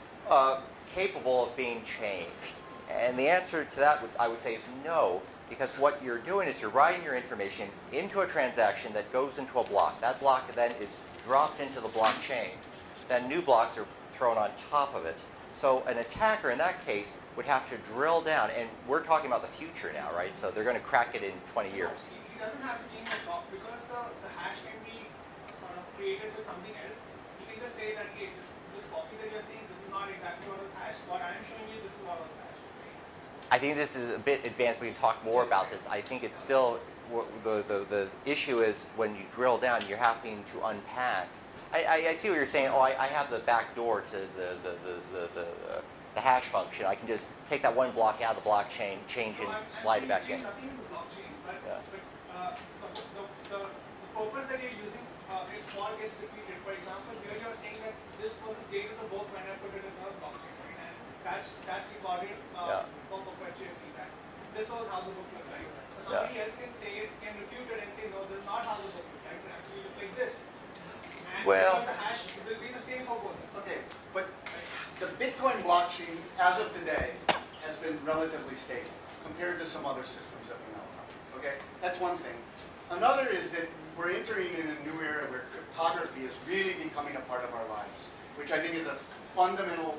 capable of being changed? And the answer to that, I would say, is no, because what you're doing is you're writing your information into a transaction that goes into a block. That block then is dropped into the blockchain. Then new blocks are thrown on top of it. So an attacker in that case would have to drill down, and we're talking about the future now, right? So they're going to crack it in 20 years. He doesn't have to change the block because the hash can be sort of created with something else. He can just say that, hey, this copy that you're seeing, this is not exactly what was hashed. What I'm showing you, this is what was hashed. Right? I think this is a bit advanced. We can talk more about this. I think it's still, the issue is when you drill down, you're having to unpack. I see what you're saying. Oh, I have the back door to the hash function. I can just take that one block out of the blockchain, change and slide it back in. Nothing in the blockchain, but, Yeah. the purpose that you're using it for gets defeated. For example, here you're saying that this was the state of the book when I put it in the blockchain, right? And that's recorded for perpetuity. That this was how the book looked like. So somebody else can say it, can refute it and say, no, this is not how the book looked like. It actually looked like this. And Well, because the hash will be the same for both. Okay, but the Bitcoin blockchain, as of today, has been relatively stable compared to some other systems that we know of. Okay, that's one thing. Another is that we're entering in a new era where cryptography is really becoming a part of our lives, which I think is a fundamental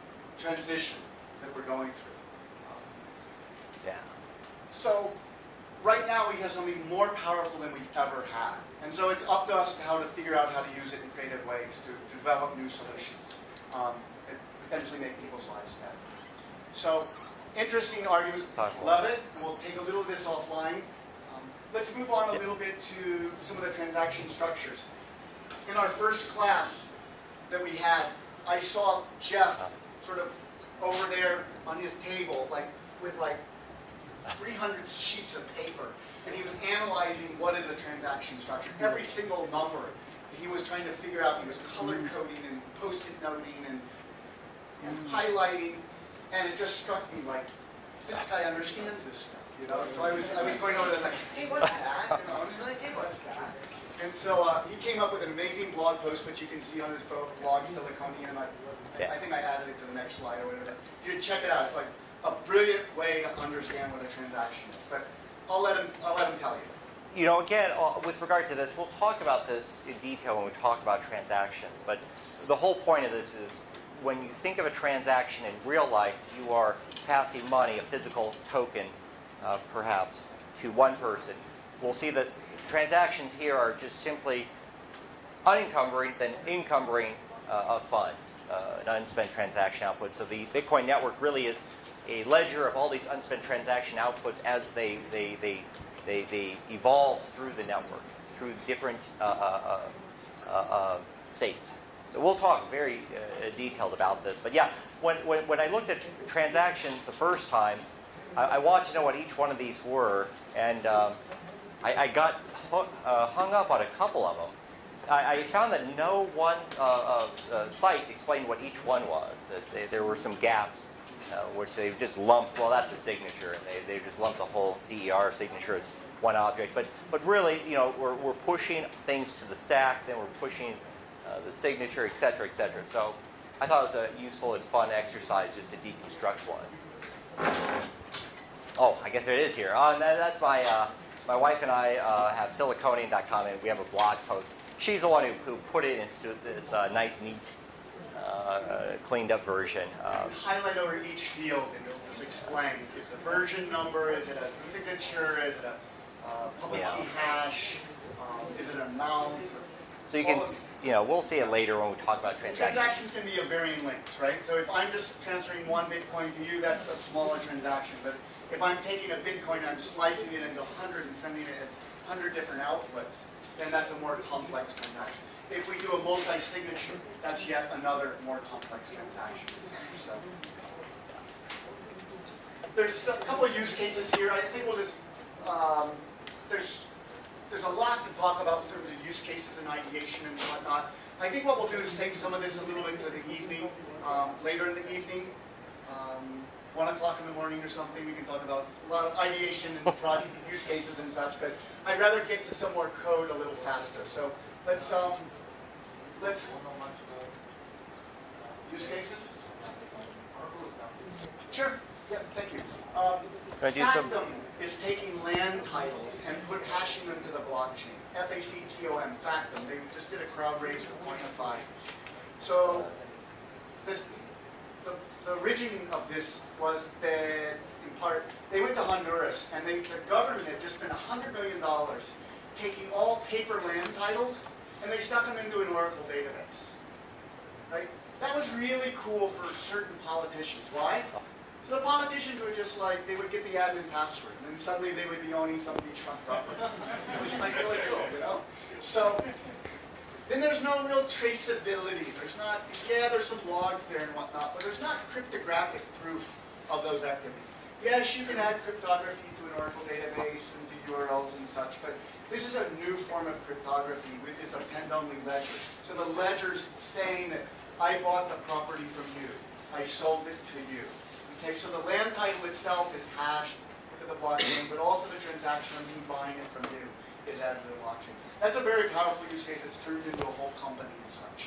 transition that we're going through. Yeah. So right now we have something more powerful than we've ever had. And so it's up to us to how to figure out how to use it in creative ways to develop new solutions and potentially make people's lives better. So, interesting arguments. Love it. And we'll take a little of this offline. Let's move on a little bit to some of the transaction structures. In our first class that we had, I saw Jeff sort of over there on his table, with 300 sheets of paper, and he was analyzing what is a transaction structure. Every single number he was trying to figure out. He was color coding and post-it noting and highlighting, and it just struck me like, this guy understands this stuff, you know. So I was going over there, I was like, hey, what's that? You know, and like, hey, what's that? And so he came up with an amazing blog post, which you can see on his blog, Siliconian. I think I added it to the next slide or whatever. You should check it out. It's like a brilliant way to understand what a transaction is. But I'll let him tell you. You know, again, with regard to this, we'll talk about this in detail when we talk about transactions. But the whole point of this is, when you think of a transaction in real life, you are passing money, a physical token, perhaps, to one person. We'll see that transactions here are just simply unencumbering, then encumbering a fund, an unspent transaction output. So the Bitcoin network really is a ledger of all these unspent transaction outputs as they evolve through the network, through different states. So we'll talk very detailed about this. But yeah, when I looked at transactions the first time, I wanted to know what each one of these were, and I got hung up on a couple of them. I found that no one site explained what each one was. That there were some gaps, which they just lumped. Well, that's a signature, and they just lumped the whole DER signature as one object. But really, you know, we're pushing things to the stack, then we're pushing the signature, etc., etc. So I thought it was a useful and fun exercise just to deconstruct one. Oh, I guess it is here. That's my wife and I have Siliconian.com, and we have a blog post. She's the one who put it into this nice, neat, cleaned up version. Highlight over each field and it'll just explain. Is the version number? Is it a signature? Is it a public key hash? Is it an amount? So you can, you know, we'll see it later when we talk about transactions. Transactions can be of varying lengths, right? So if I'm just transferring one Bitcoin to you, that's a smaller transaction. But if I'm taking a Bitcoin and I'm slicing it into 100 and sending it as 100 different outputs, then that's a more complex transaction. If we do a multi-signature, that's yet another more complex transaction. So there's a couple of use cases here. I think we'll just, there's a lot to talk about in terms of use cases and ideation and whatnot. I think what we'll do is save some of this a little bit for the evening, later in the evening, 1 o'clock in the morning or something. We can talk about a lot of ideation and project use cases and such, but I'd rather get to some more code a little faster. So let's use cases? Sure, yeah, thank you. Factom is taking land titles and hashing them to the blockchain. F-A-C-T-O-M, Factom. They just did a crowd raise with Coinify. So the origin of this was that, in part, they went to Honduras, and the government had just spent $100 million taking all paper land titles, and they stuck them into an Oracle database. Right? That was really cool for certain politicians. Why? So the politicians were just like, they would get the admin password, and then suddenly they would be owning some beachfront property. It was like really cool, you know? So then there's no real traceability. There's not, yeah, there's some logs there and whatnot, but there's not cryptographic proof of those activities. Yes, you can add cryptography to an Oracle database and to URLs and such, but this is a new form of cryptography with this append-only ledger. So the ledger's saying that I bought the property from you. I sold it to you. Okay, so the land title itself is hashed to the blockchain, but also the transaction of me buying it from you is added to the blockchain. That's a very powerful use case. It's turned into a whole company and such.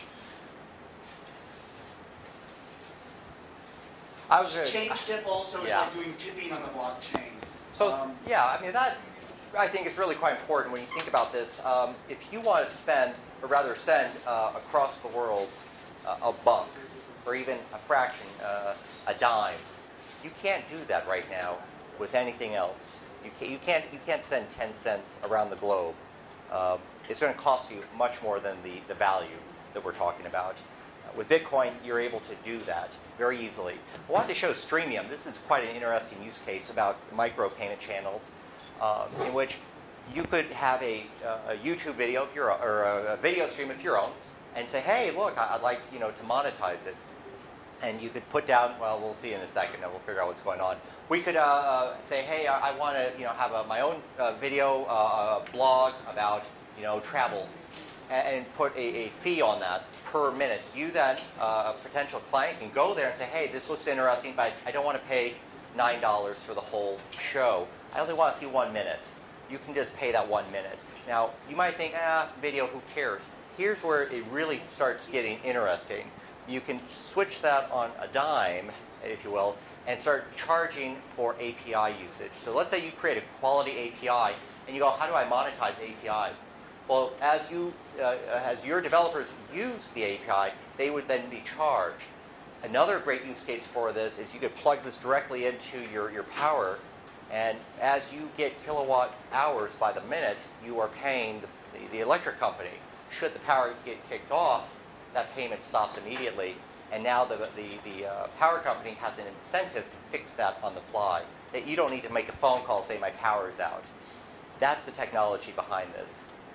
Change tip also is like doing tipping on the blockchain. So yeah, I mean that I think is really quite important when you think about this. If you want to spend, or rather send across the world a buck, or even a fraction, a dime, you can't do that right now with anything else. You can't send 10 cents around the globe. It's going to cost you much more than the value that we're talking about. With Bitcoin, you're able to do that very easily. I wanted to show Streamium. This is quite an interesting use case about micro-payment channels, in which you could have a YouTube video of your own, or a video stream of your own, and say, hey, look, I'd like to monetize it. And you could put down, well, we'll see in a second, and we'll figure out what's going on. We could say, hey, I want to have my own video blog about travel, and put a fee on that per minute. You then, a potential client, can go there and say, hey, this looks interesting, but I don't want to pay $9 for the whole show. I only want to see 1 minute. You can just pay that 1 minute. Now, you might think, video, who cares? Here's where it really starts getting interesting. You can switch that on a dime, if you will, and start charging for API usage. So let's say you create a quality API, and you go, how do I monetize APIs? Well, as your developers use the API, they would then be charged. Another great use case for this is you could plug this directly into your power, and as you get kilowatt hours by the minute, you are paying the electric company. Should the power get kicked off, that payment stops immediately, and now the power company has an incentive to fix that on the fly. That you don't need to make a phone call saying my power is out. That's the technology behind this.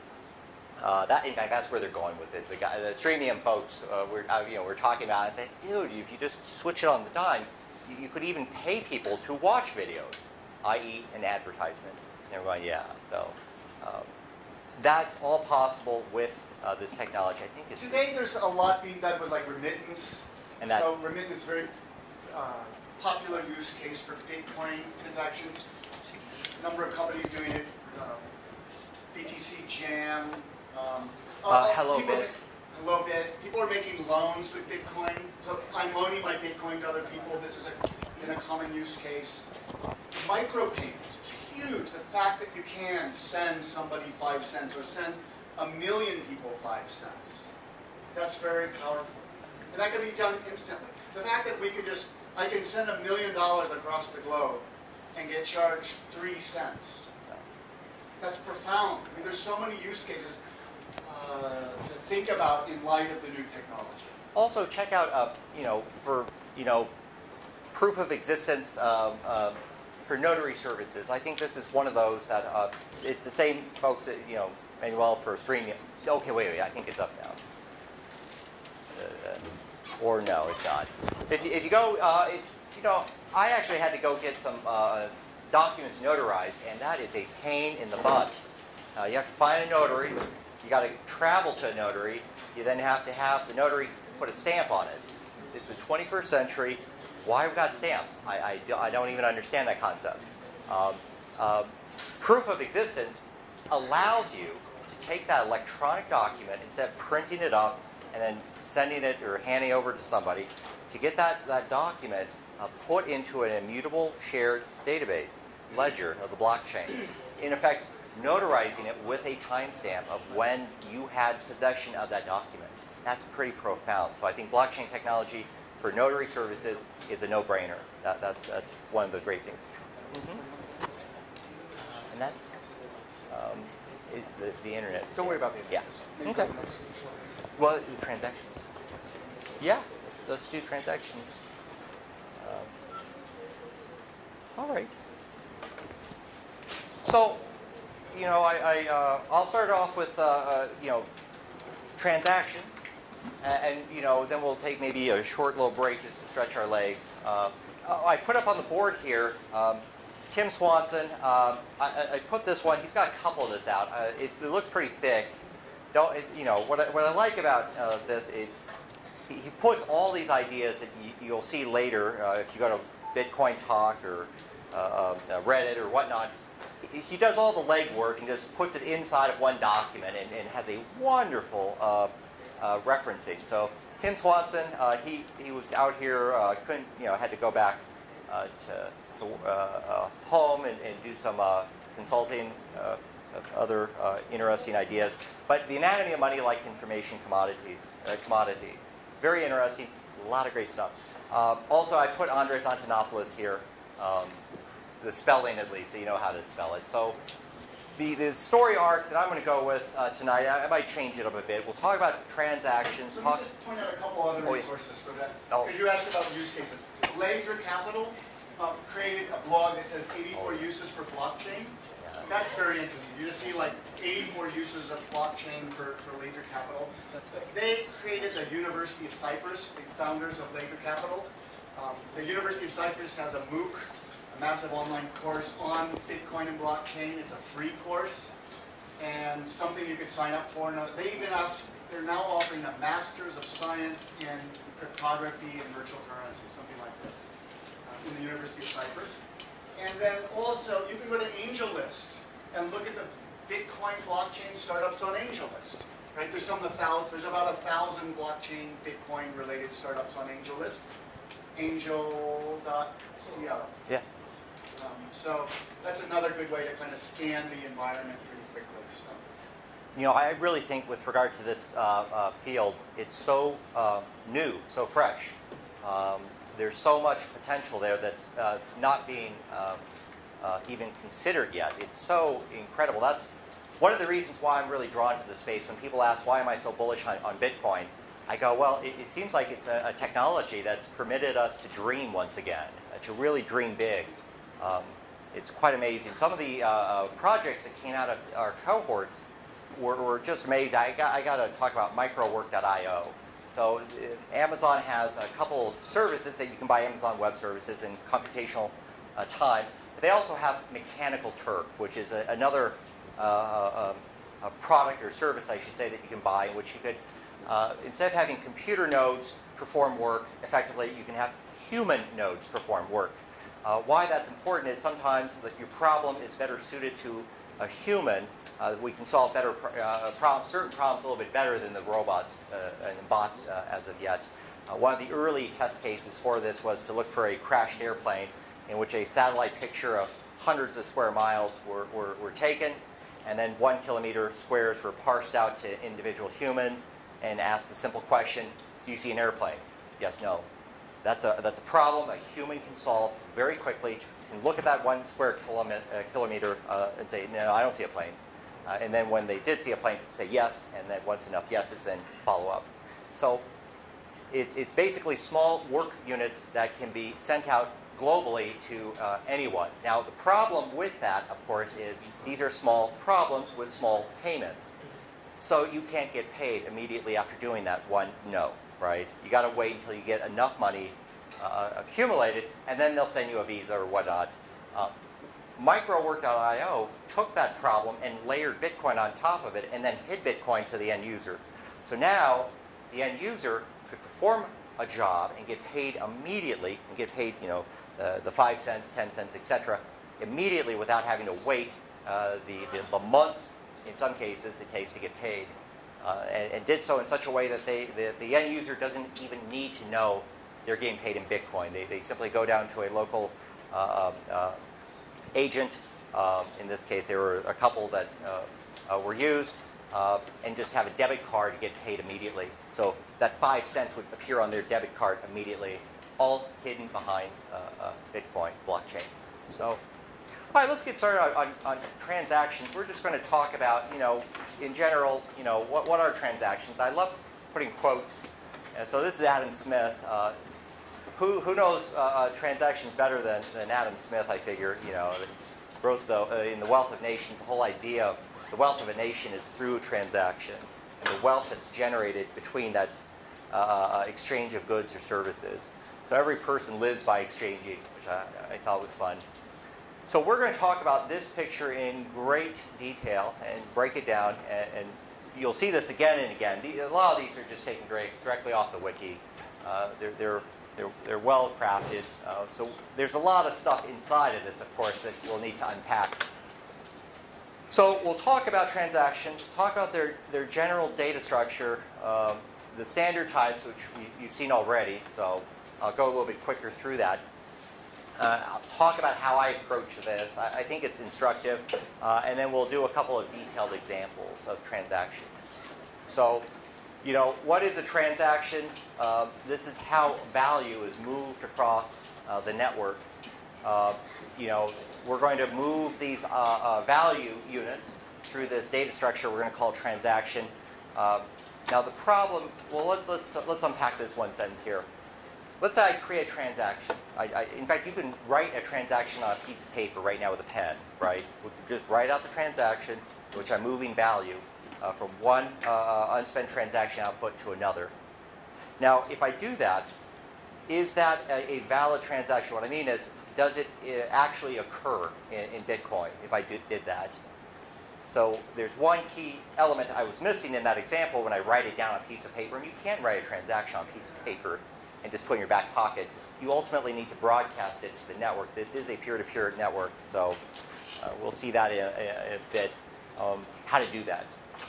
In fact, that's where they're going with it. The Streamium folks, we're talking about it. I said, dude, if you just switch it on the dime, you could even pay people to watch videos, i.e., an advertisement. And everyone, yeah. So that's all possible with this technology. I think it's today. There's a lot being done with like remittance. And so remittance is very popular use case for Bitcoin transactions. A number of companies doing it. BTC Jam. HelloBit. HelloBit. People are making loans with Bitcoin. So I'm loaning my Bitcoin to other people. This is in a common use case. Micropayments is huge. The fact that you can send somebody 5 cents or send 1 million people 5 cents. That's very powerful. And that can be done instantly. The fact that I can send $1 million across the globe and get charged 3 cents. That's profound. I mean, there's so many use cases to think about in light of the new technology. Also, check out, for proof of existence for notary services. I think this is one of those that it's the same folks that Manuel for Streamium. Okay, wait, I think it's up now. Or no, it's not. If you go, I actually had to go get some documents notarized, and that is a pain in the butt. You have to find a notary. You got to travel to a notary. You then have to have the notary put a stamp on it. It's the 21st century. Why we've got stamps? I don't even understand that concept. Proof of existence allows you to take that electronic document, instead of printing it up and then sending it or handing it over to somebody, to get that document put into an immutable shared database, ledger of the blockchain. In effect, notarizing it with a timestamp of when you had possession of that document. That's pretty profound. So I think blockchain technology for notary services is a no-brainer. That's one of the great things. And that's the internet. Don't worry about the internet. Yeah. Okay. Well, the transactions. Yeah, let's do transactions. All right. So, I'll start off with transaction, and then we'll take maybe a short little break just to stretch our legs. I put up on the board here Tim Swanson. I put this one. He's got a couple of this out. It looks pretty thick. What I like about this is he puts all these ideas that you'll see later if you go to Bitcoin Talk or Reddit or whatnot. He does all the legwork and just puts it inside of one document and has a wonderful referencing. So Tim Swanson, he was out here, had to go back to home and do some consulting of other interesting ideas. But the anatomy of money, like information commodity, very interesting. A lot of great stuff. Also, I put Andres Antonopoulos here. the spelling at least, so you know how to spell it. So the story arc that I'm going to go with tonight, I might change it up a bit. We'll talk about transactions. Let me just point out a couple other resources for that. Because you asked about use cases. Ledger Capital created a blog that says 84 uses for blockchain. That's very interesting. You just see like 84 uses of blockchain for Ledger Capital. They created the University of Cyprus, the founders of Ledger Capital. The University of Cyprus has a MOOC, a massive online course on Bitcoin and blockchain. It's a free course and something you could sign up for. And they even they're now offering a Master's of Science in Cryptography and Virtual Currency, something like this, in the University of Cyprus. And then also, you can go to AngelList and look at the Bitcoin blockchain startups on AngelList. Right? There's about 1,000 blockchain Bitcoin related startups on AngelList. Angel.co. Yeah. So that's another good way to kind of scan the environment pretty quickly. So. You know, I really think with regard to this field, it's so new, so fresh. There's so much potential there that's not being even considered yet. It's so incredible. That's one of the reasons why I'm really drawn to the space. When people ask, why am I so bullish on Bitcoin? I go, well, it seems like it's a technology that's permitted us to dream once again, to really dream big. It's quite amazing. Some of the projects that came out of our cohorts were just amazing. I got to talk about microwork.io. So Amazon has a couple services that you can buy, Amazon Web Services and computational time. But they also have Mechanical Turk, which is another a product or service, I should say, that you can buy, in which you could, instead of having computer nodes perform work effectively, you can have human nodes perform work. Why that's important is sometimes that your problem is better suited to a human. We can solve better certain problems a little bit better than the robots and the bots as of yet. One of the early test cases for this was to look for a crashed airplane in which a satellite picture of hundreds of square miles were taken, and then 1 kilometer squares were parsed out to individual humans and asked the simple question, do you see an airplane? Yes, no. That's a problem a human can solve very quickly. And look at that 1 square kilometer and say, no, I don't see a plane. And then when they did see a plane, say yes, and then once enough yeses, then follow up. So it's basically small work units that can be sent out globally to anyone. Now, the problem with that, of course, is these are small problems with small payments. So you can't get paid immediately after doing that one, no, right? You got to wait until you get enough money accumulated, and then they'll send you a visa or whatnot. Microwork.io took that problem and layered Bitcoin on top of it and then hid Bitcoin to the end user. So now the end user could perform a job and get paid immediately, and get paid, you know, the 5 cents, 10 cents, etc., immediately without having to wait the months, in some cases, it takes to get paid. And did so in such a way that the end user doesn't even need to know they're getting paid in Bitcoin. They simply go down to a local agent. In this case, there were a couple that were used, and just have a debit card to get paid immediately. So that 5 cents would appear on their debit card immediately, all hidden behind Bitcoin blockchain. So, all right, let's get started on transactions. We're just going to talk about, you know, in general, you know, what are transactions? I love putting quotes. So this is Adam Smith. Who knows transactions better than Adam Smith, I figure, you know, wrote in The Wealth of Nations, the whole idea of the wealth of a nation is through transaction, and the wealth that's generated between that exchange of goods or services. So every person lives by exchanging, which I thought was fun. So we're going to talk about this picture in great detail and break it down, and you'll see this again and again. A lot of these are just taken directly off the wiki. They're well crafted. So there's a lot of stuff inside of this, of course, that we'll need to unpack. So we'll talk about transactions, talk about their general data structure, the standard types, which you've seen already. So I'll go a little bit quicker through that. I'll talk about how I approach this. I think it's instructive. And then we'll do a couple of detailed examples of transactions. So, you know, what is a transaction? This is how value is moved across the network. you know, we're going to move these value units through this data structure we're going to call transaction. Now the problem, well, let's unpack this one sentence here. Let's say I create a transaction. In fact, you can write a transaction on a piece of paper right now with a pen, right? We can just write out the transaction, which I'm moving value from one unspent transaction output to another. Now, if I do that, is that a valid transaction? What I mean is, does it actually occur in Bitcoin if I did that? So there's one key element I was missing in that example when I write it down on a piece of paper. And you can't write a transaction on a piece of paper and just put it in your back pocket. You ultimately need to broadcast it to the network. This is a peer-to-peer network, so we'll see that in a bit, how to do that.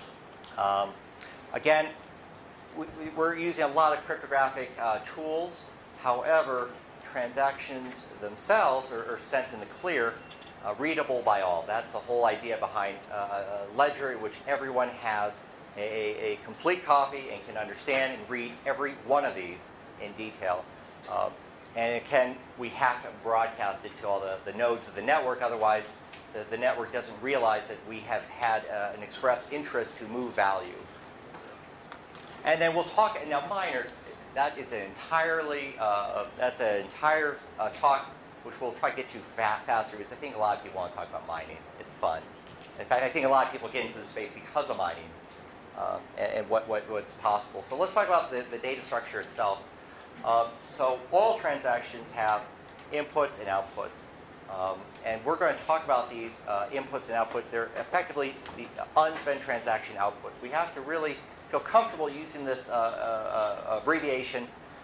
Again, we're using a lot of cryptographic tools. However, transactions themselves are sent in the clear, readable by all. That's the whole idea behind Ledger, in which everyone has a complete copy and can understand and read every one of these in detail. And we have to broadcast it to all the nodes of the network, otherwise the network doesn't realize that we have had an express interest to move value. And then we'll talk, now miners, that is an entirely, that's an entire talk which we'll try to get to faster, because I think a lot of people want to talk about mining. It's fun. In fact, I think a lot of people get into the space because of mining and what's possible. So let's talk about the data structure itself. So all transactions have inputs and outputs. And we're going to talk about these inputs and outputs. They're effectively the unspent transaction outputs. We have to really feel comfortable using this abbreviation,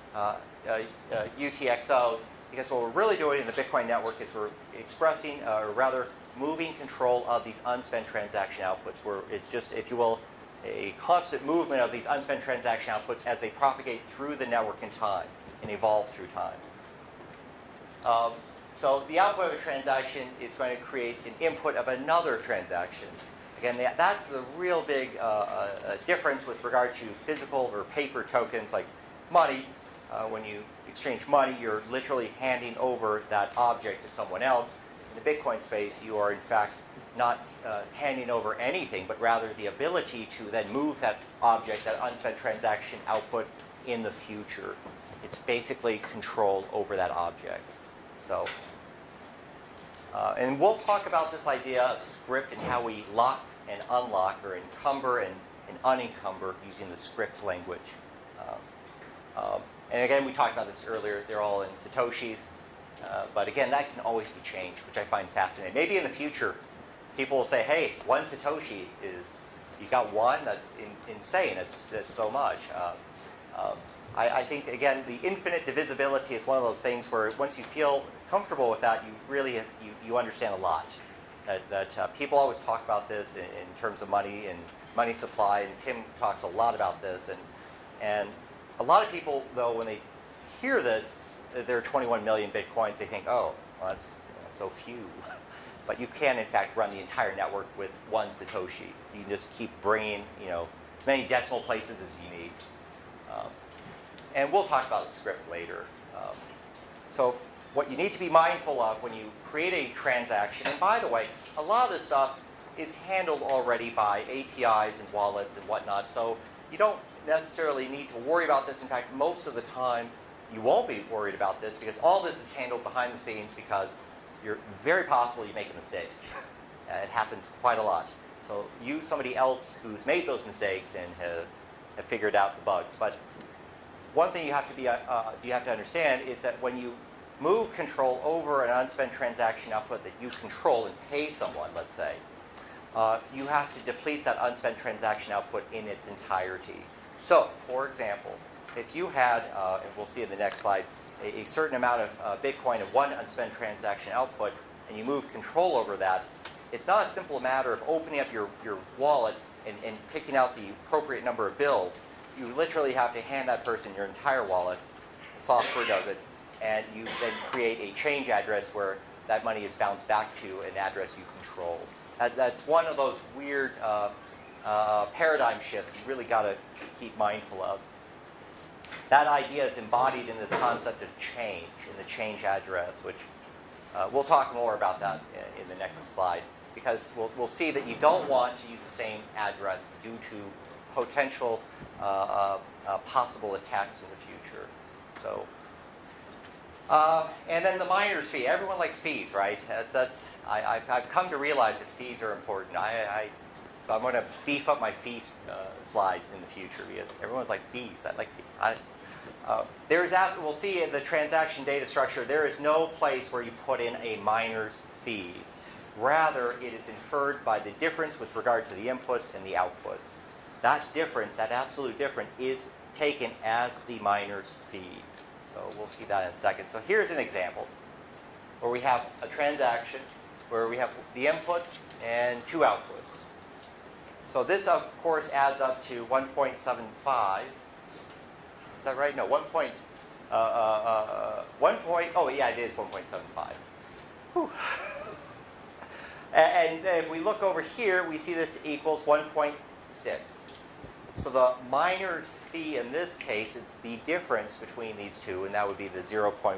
UTXOs, because what we're really doing in the Bitcoin network is we're expressing, or rather moving control of these unspent transaction outputs, where it's just, if you will, a constant movement of these unspent transaction outputs as they propagate through the network in time and evolve through time. So the output of a transaction is going to create an input of another transaction. Again, that's the real big difference with regard to physical or paper tokens like money. When you exchange money, you're literally handing over that object to someone else. In the Bitcoin space, you are in fact not handing over anything, but rather the ability to then move that object, that unspent transaction output, in the future. It's basically control over that object. So, and we'll talk about this idea of script and how we lock and unlock, or encumber and unencumber, using the script language. And again, we talked about this earlier. They're all in Satoshis. But again, that can always be changed, which I find fascinating. Maybe in the future, people will say, hey, one Satoshi is, you got one? That's insane. That's so much. I think, again, the infinite divisibility is one of those things where once you feel comfortable with that, you really you understand a lot. That people always talk about this in terms of money and money supply, and Tim talks a lot about this. And a lot of people, though, when they hear this, there are 21 million Bitcoins, they think, oh, well, that's so few. But you can, in fact, run the entire network with one Satoshi. You can just keep bringing, as many decimal places as you need. And we'll talk about script later. So what you need to be mindful of when you create a transaction, and by the way, a lot of this stuff is handled already by APIs and wallets and whatnot, so you don't necessarily need to worry about this. In fact, most of the time, you won't be worried about this, because all this is handled behind the scenes, because you're very possible you make a mistake. It happens quite a lot. So use somebody else who's made those mistakes and have figured out the bugs. But one thing you have to understand is that when you move control over an unspent transaction output that you control and pay someone, let's say, you have to deplete that unspent transaction output in its entirety. So, for example, if you had, and we'll see in the next slide, a certain amount of Bitcoin of one unspent transaction output, and you move control over that, it's not a simple matter of opening up your wallet and picking out the appropriate number of bills. You literally have to hand that person your entire wallet. The software does it, and you then create a change address where that money is bounced back to an address you control. That's one of those weird paradigm shifts you really got to keep mindful of. That idea is embodied in this concept of change, in the change address, which We'll talk more about that in the next slide, because we'll see that you don't want to use the same address due to potential possible attacks in the future. So, and then the miner's fee. Everyone likes fees, right? I've come to realize that fees are important. So I'm going to beef up my fee slides in the future, because everyone's like fees. I like fees. We'll see in the transaction data structure, there is no place where you put in a miner's fee. Rather, it is inferred by the difference with regard to the inputs and the outputs. That difference, that absolute difference, is taken as the miner's fee. So we'll see that in a second. So here's an example where we have a transaction where we have the inputs and 2 outputs. So this, of course, adds up to 1.75. Is that right? No, oh yeah, it is 1.75. And if we look over here, we see this equals 1.6. So the miner's fee in this case is the difference between these two, and that would be the 0.15.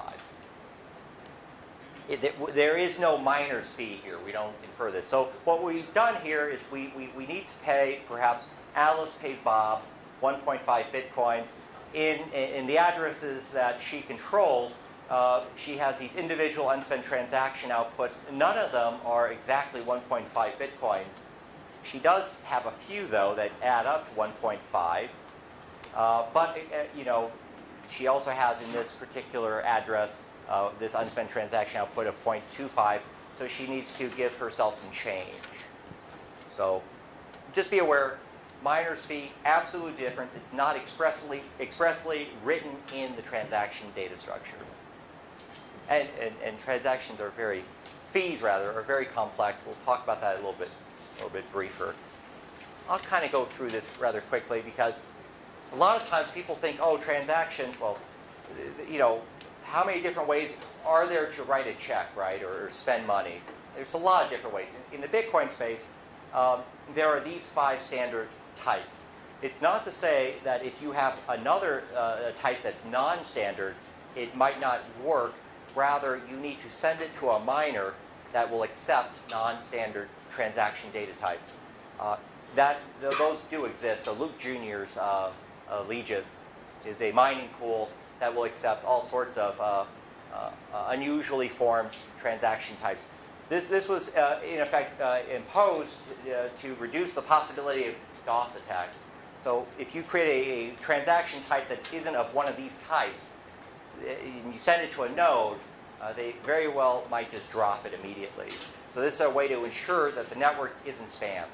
There is no miner's fee here. We don't infer this. So what we've done here is we need to pay, perhaps Alice pays Bob 1.5 Bitcoins. In the addresses that she controls, she has these individual unspent transaction outputs. None of them are exactly 1.5 Bitcoins. She does have a few, though, that add up to 1.5. But, she also has in this particular address this unspent transaction output of 0.25. So she needs to give herself some change. So just be aware, miner's fee, absolute difference. It's not expressly written in the transaction data structure. And transactions are fees are very complex. We'll talk about that a little bit briefer. I'll kind of go through this rather quickly, because a lot of times people think, oh, transactions, well, how many different ways are there to write a check, right, or spend money? There's a lot of different ways. In the Bitcoin space, there are these 5 standard types. It's not to say that if you have another type that's non-standard, it might not work. Rather, you need to send it to a miner that will accept non-standard transaction data types. Those do exist. So Luke Jr.'s Legis is a mining pool that will accept all sorts of unusually formed transaction types. This was, in effect, imposed to reduce the possibility of DOS attacks. So if you create a transaction type that isn't of one of these types, and you send it to a node, they very well might just drop it immediately. So this is a way to ensure that the network isn't spammed.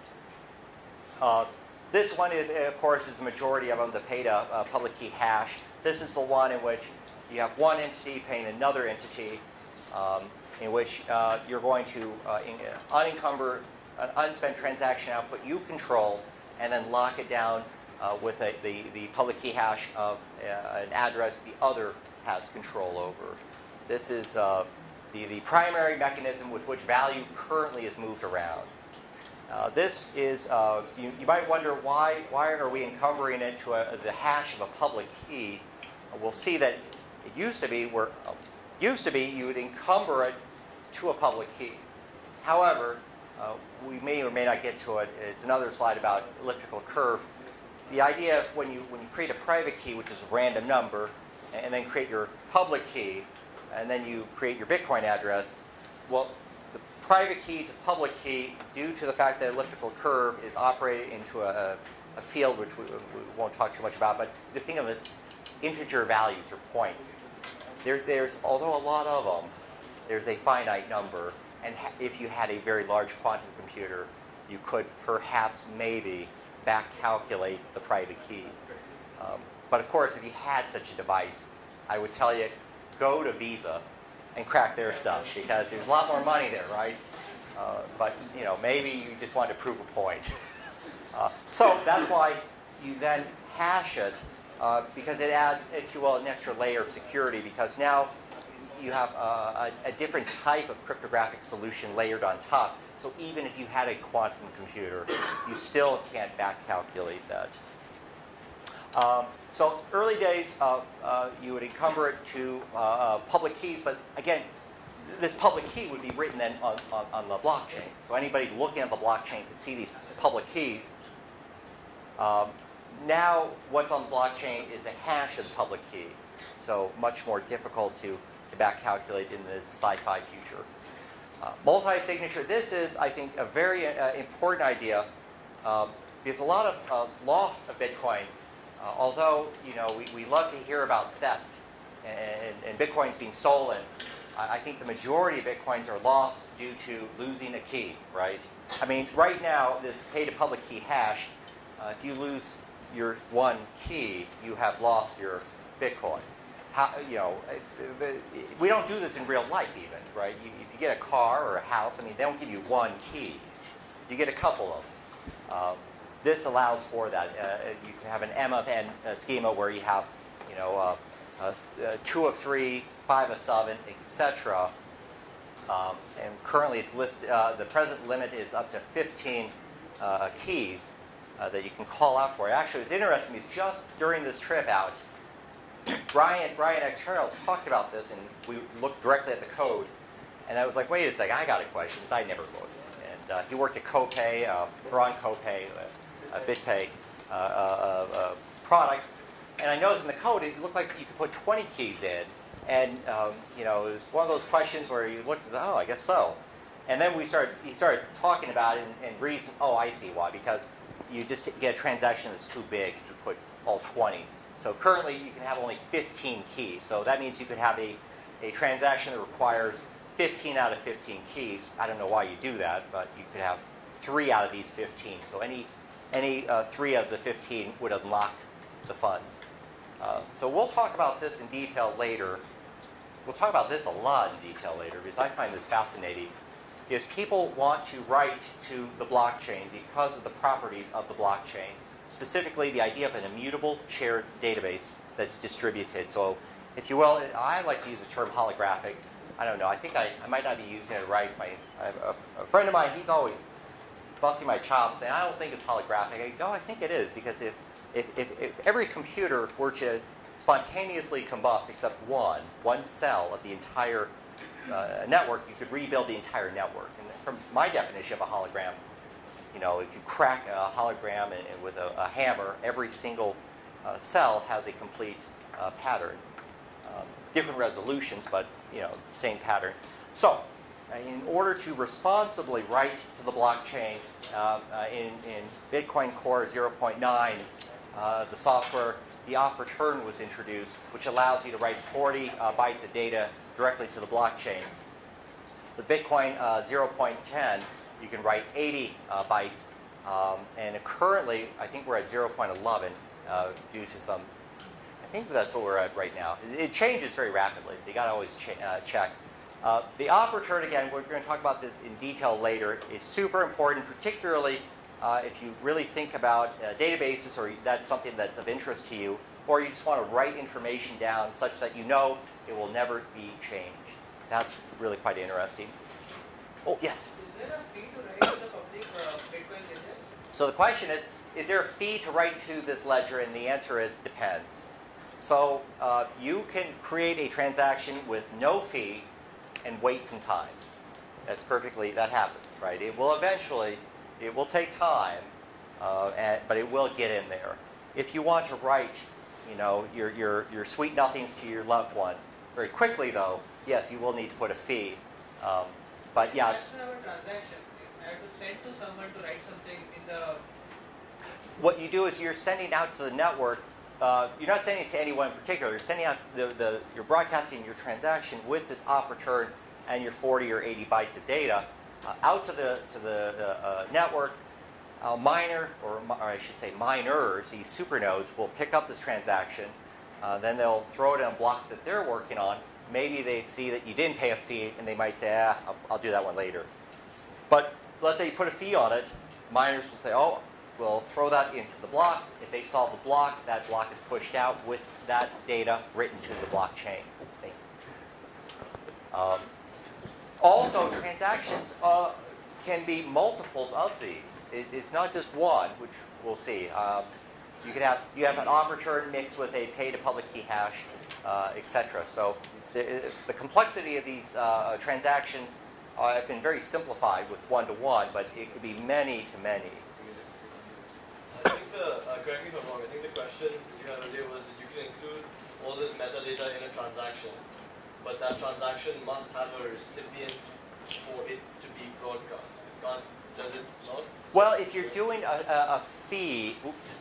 This one, of course, is the majority of them, the PETA public key hash. This is the one in which you have one entity paying another entity, in which you're going to unencumber an unspent transaction output you control, and then lock it down with the public key hash of an address the other has control over. This is the primary mechanism with which value currently is moved around. This is, you might wonder, why are we encumbering it to the hash of a public key? We'll see that it used to be you would encumber it to a public key. However, we may or may not get to it. It's another slide about elliptical curve. The idea of when you create a private key, which is a random number, and then create your public key, and then you create your Bitcoin address, well, the private key to public key, due to the fact that elliptical curve is operated into a field which we won't talk too much about, but the thing of it is integer values or points. There's although a lot of them, there's a finite number, and if you had a very large quantum computer, you could perhaps maybe back calculate the private key. But of course, if you had such a device, I would tell you, go to Visa and crack their stuff, because there's a lot more money there, right? But maybe you just want to prove a point. So that's why you then hash it, because it adds, if you will, an extra layer of security, because now you have a different type of cryptographic solution layered on top. So even if you had a quantum computer, you still can't back calculate that. So early days, you would encumber it to public keys, but again, this public key would be written then on the blockchain. So anybody looking at the blockchain could see these public keys. Now what's on the blockchain is a hash of the public key. So much more difficult to back calculate in this sci-fi future. Multi-signature, this is, I think, a very important idea. There's a lot of loss of Bitcoin. Although, we love to hear about theft and Bitcoins being stolen, I think the majority of Bitcoins are lost due to losing a key, right? I mean, right now, this pay-to-public key hash, if you lose your one key, you have lost your Bitcoin. We don't do this in real life even, right? If you get a car or a house, I mean, they don't give you one key. You get a couple of them. This allows for that. You can have an M of N schema where you have, 2 of 3, 5 of 7, etc. And currently it's listed, the present limit is up to 15 keys that you can call out for. Actually, what's interesting is just during this trip out, Brian Externals talked about this, and we looked directly at the code. And I was like, wait a second, I got a question, because I never looked. And he worked at Copay, Ron Copay, BitPay product. And I noticed in the code, it looked like you could put 20 keys in. And, it was one of those questions where you looked and said, oh, I guess so. And then he started talking about it and reasoned, oh, I see why. Because you just get a transaction that's too big if you put all 20. So currently, you can have only 15 keys. So that means you could have a transaction that requires 15 out of 15 keys. I don't know why you do that, but you could have 3 out of these 15. So any 3 of the 15 would unlock the funds. So we'll talk about this in detail later. We'll talk about this a lot in detail later because I find this fascinating. Is people want to write to the blockchain because of the properties of the blockchain. Specifically, the idea of an immutable shared database that's distributed. So, if you will, I like to use the term holographic. I don't know. I think I might not be using it right. I have a friend of mine, he's always busting my chops saying, I don't think it's holographic. I go, I think it is, because if every computer were to spontaneously combust except one cell of the entire network, you could rebuild the entire network. And from my definition of a hologram, if you crack a hologram and with a hammer, every single cell has a complete pattern. Different resolutions, but same pattern. So, in order to responsibly write to the blockchain, in Bitcoin Core 0.9, the software, the op return was introduced, which allows you to write 40 bytes of data directly to the blockchain. The Bitcoin 0.10, you can write 80 bytes, and currently, I think we're at 0.11 due to some. I think that's what we're at right now. It changes very rapidly, so you got to always check. The op return, again, we're going to talk about this in detail later. It's super important, particularly if you really think about databases, or that's something that's of interest to you, or you just want to write information down such that you know it will never be changed. That's really quite interesting. Oh, yes? Is there a fee to write to the public Bitcoin ledger? So the question is there a fee to write to this ledger? And the answer is depends. So you can create a transaction with no fee and wait some time. That happens, right? It will take time, but it will get in there. If you want to write, your sweet nothings to your loved one very quickly, though, yes, you will need to put a fee. But yes. That's not a transaction. I have to send to someone to write something in the. What you do is you're sending out to the network. You're not sending it to anyone in particular. You're sending out you're broadcasting your transaction with this op return and your 40 or 80 bytes of data out to the network. A miner, or I should say miners, these supernodes, will pick up this transaction. Then they'll throw it in a block that they're working on. Maybe they see that you didn't pay a fee, and they might say, I'll do that one later. But let's say you put a fee on it. Miners will say, oh, we'll throw that into the block. If they solve the block, that block is pushed out with that data written to the blockchain. Also, transactions can be multiples of these. It's not just one, which we'll see. You have an op return mixed with a pay to public key hash, etc. So the complexity of these transactions have been very simplified with one-to-one, but it could be many to many. I think correct me if I'm wrong, I think the question you had earlier was that you can include all this metadata in a transaction, but that transaction must have a recipient for it to be broadcast. Does it not? Well, if you're doing a fee,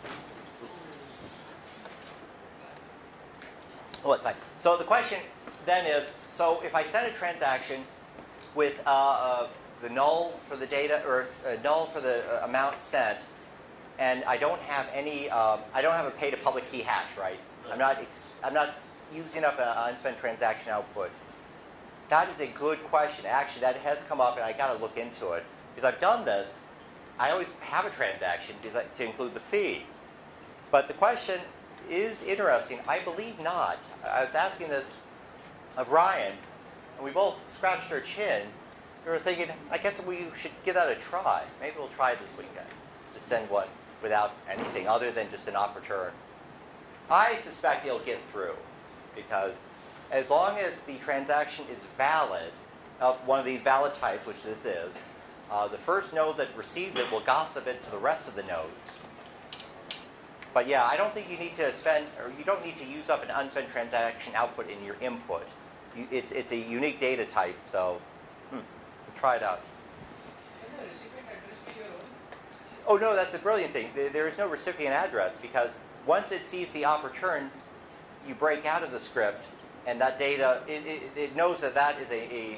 oh, it's fine. So the question then is, so if I send a transaction with the null for the data or null for the amount sent, and I don't have any, I don't have a pay to public key hash, right? I'm not using up an unspent transaction output. That is a good question. Actually, that has come up, and I got to look into it because I've done this. I always have a transaction to include the fee, but the question is interesting. I believe not. I was asking this of Ryan, and we both scratched our chin. We were thinking, I guess we should give that a try. Maybe we'll try this weekend to send one without anything other than just an op return. I suspect it'll get through because as long as the transaction is valid, of one of these valid types, which this is, the first node that receives it will gossip it to the rest of the nodes. But yeah, I don't think you need to spend, or you don't need to use up an unspent transaction output in your input. It's a unique data type, so try it out. Can the recipient address be your own? Oh no, that's a brilliant thing. There is no recipient address because once it sees the op return, you break out of the script, and that data it knows that is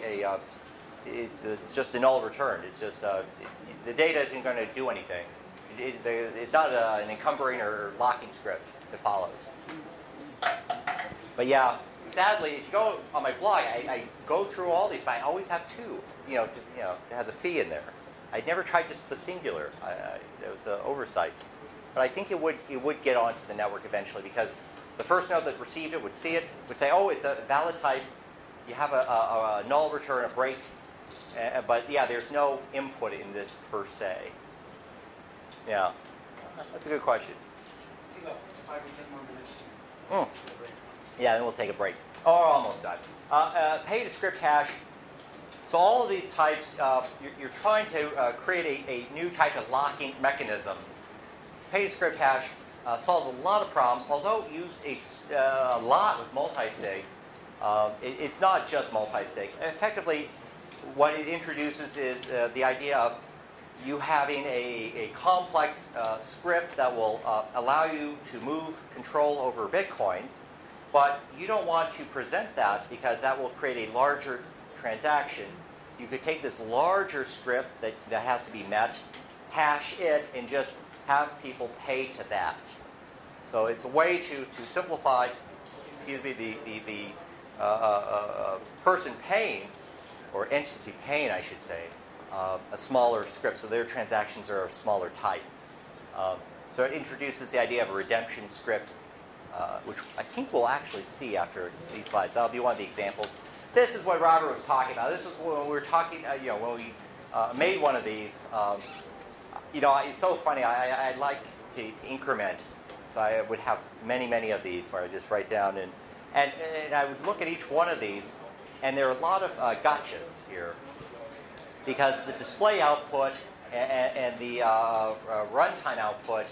it's just a null return. It's just the data isn't going to do anything. It's not an encumbering or locking script that follows. But yeah, sadly, if you go on my blog, I go through all these, but I always have two, to have the fee in there. I never tried just the singular. It was an oversight. But I think it would get onto the network eventually because the first node that received it would see it, would say, oh, it's a valid type. You have a null return, a break. But yeah, there's no input in this per se. Yeah, that's a good question. I think about 5 or 10 more minutes. Yeah, then we'll take a break. Oh, we're almost done. Pay to script hash. So all of these types, you're trying to create a new type of locking mechanism. Pay to script hash solves a lot of problems, although used a lot with multisig. It's not just multisig. Effectively, what it introduces is the idea of you having a complex script that will allow you to move control over bitcoins, but you don't want to present that because that will create a larger transaction. You could take this larger script that has to be met, hash it, and just have people pay to that. So it's a way to simplify, the person paying, or entity paying, I should say, a smaller script, so their transactions are of smaller type. So it introduces the idea of a redemption script, which I think we'll actually see after these slides. That'll be one of the examples. This is what Robert was talking about. This was when we were talking, when we made one of these. It's so funny. I like to increment, so I would have many of these where I just write down and I would look at each one of these, and there are a lot of gotchas here. Because the display output and the runtime output,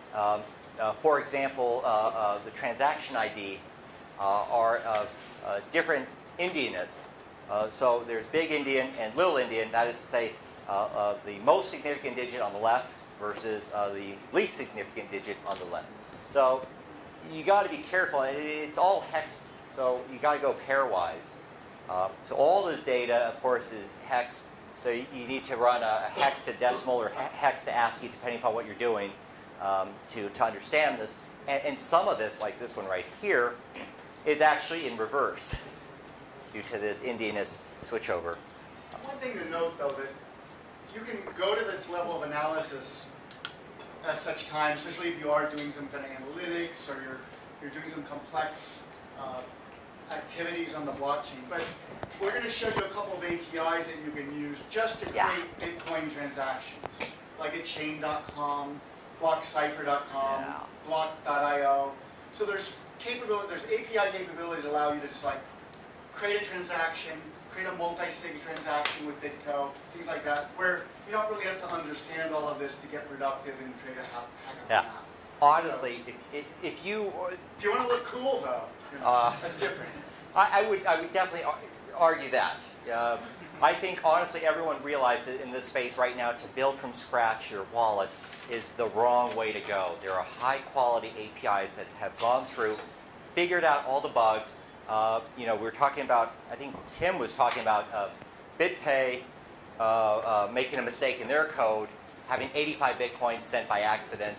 for example, the transaction ID are of different Indianness. So there's big Indian and little Indian. That is to say, the most significant digit on the left versus the least significant digit on the left. So you got to be careful. It's all hex, so you got to go pairwise. So all this data, of course, is hex. So you need to run a hex to decimal or hex to ASCII, depending upon what you're doing, to understand this. And some of this, like this one right here, is actually in reverse due to this Indianness switchover. One thing to note, though, that you can go to this level of analysis at such time, especially if you are doing some kind of analytics or you're doing some complex activities on the blockchain. But we're going to show you a couple of APIs that you can use just to create Bitcoin transactions, like at chain.com, blockcipher.com, block.io. So there's API capabilities that allow you to just like create a transaction, create a multi-sig transaction with BitGo, things like that, where you don't really have to understand all of this to get productive and create a hack of an app. Honestly, So, if you want to look cool, though, you know, that's different. I would definitely argue that. I think, honestly, everyone realizes in this space right now to build from scratch your wallet is the wrong way to go. There are high-quality APIs that have gone through, figured out all the bugs. We were talking about, I think Tim was talking about BitPay making a mistake in their code, having 85 Bitcoins sent by accident,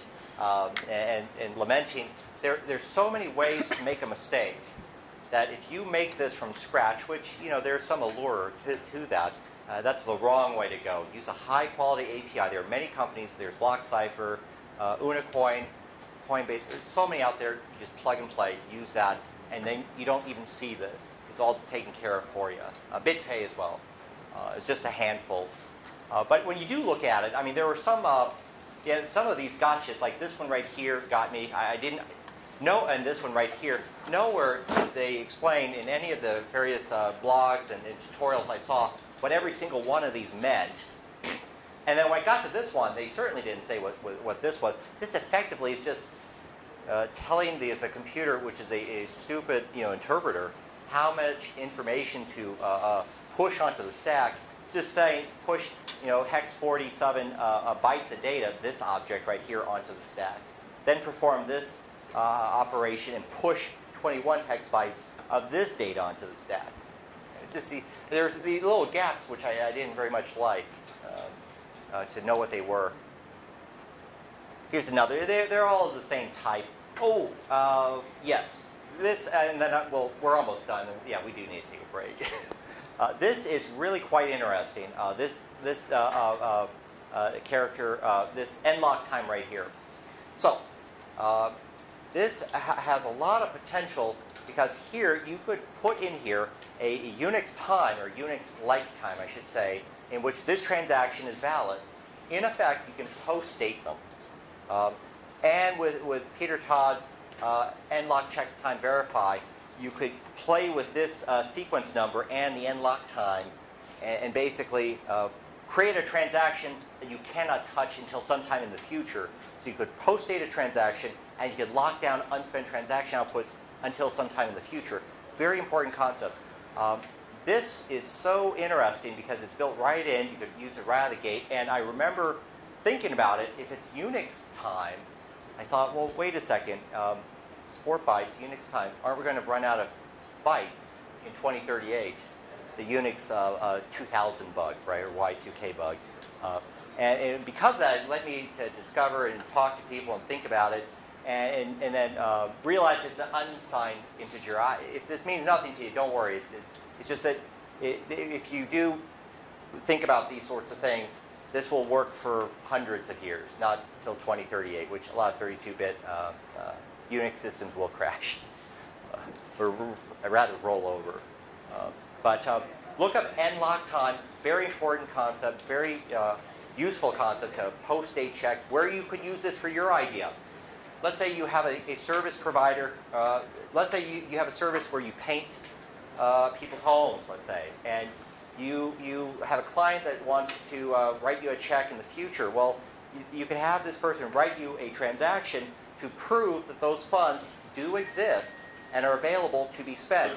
and lamenting. There's so many ways to make a mistake that if you make this from scratch, which, there's some allure to that, that's the wrong way to go. Use a high-quality API. There are many companies. There's BlockCypher, Unacoin, Coinbase. There's so many out there. You just plug and play. Use that, and then you don't even see this. It's all taken care of for you. BitPay as well. It's just a handful. But when you do look at it, I mean, there were some of these gotchas, like this one right here got me. I didn't know, and this one right here, nowhere they explain in any of the various blogs and tutorials I saw what every single one of these meant. And then when I got to this one, they certainly didn't say what this was. This effectively is just telling the computer, which is a stupid interpreter, how much information to push onto the stack. Just saying push hex 47 bytes of data, this object right here, onto the stack. Then perform this operation and push 21 hex bytes of this data onto the stack. Just there's the little gaps which I didn't very much like to know what they were. Here's another. They're all of the same type. Oh, yes. This, and then we're almost done. Yeah, we do need to take a break. This is really quite interesting. This character, this nlock time right here. So this has a lot of potential because here you could put in here a Unix time, or Unix-like time, I should say, in which this transaction is valid. In effect, you can post-date them. And with Peter Todd's nlock check time verify, you could play with this sequence number and the nlock time and basically create a transaction that you cannot touch until sometime in the future. So you could post-date a transaction and you could lock down unspent transaction outputs until sometime in the future. Very important concept. This is so interesting because it's built right in. You could use it right out of the gate. And I remember thinking about it. If it's Unix time, I thought, well, wait a second. It's 4 bytes, Unix time. Aren't we going to run out of bytes in 2038? The Unix 2000 bug, right, or Y2K bug. And because of that, it led me to discover and talk to people and think about it, and then realize it's an unsigned integer. If this means nothing to you, don't worry. It's just that if you do think about these sorts of things, this will work for hundreds of years, not until 2038, which a lot of 32-bit Unix systems will crash, or rather roll over. But look up nlock time. Very important concept. Very useful concept to post-date checks. Where you could use this for your idea. Let's say you have a service provider. Let's say you have a service where you paint people's homes. Let's say, and you have a client that wants to write you a check in the future. Well, you can have this person write you a transaction to prove that those funds do exist and are available to be spent.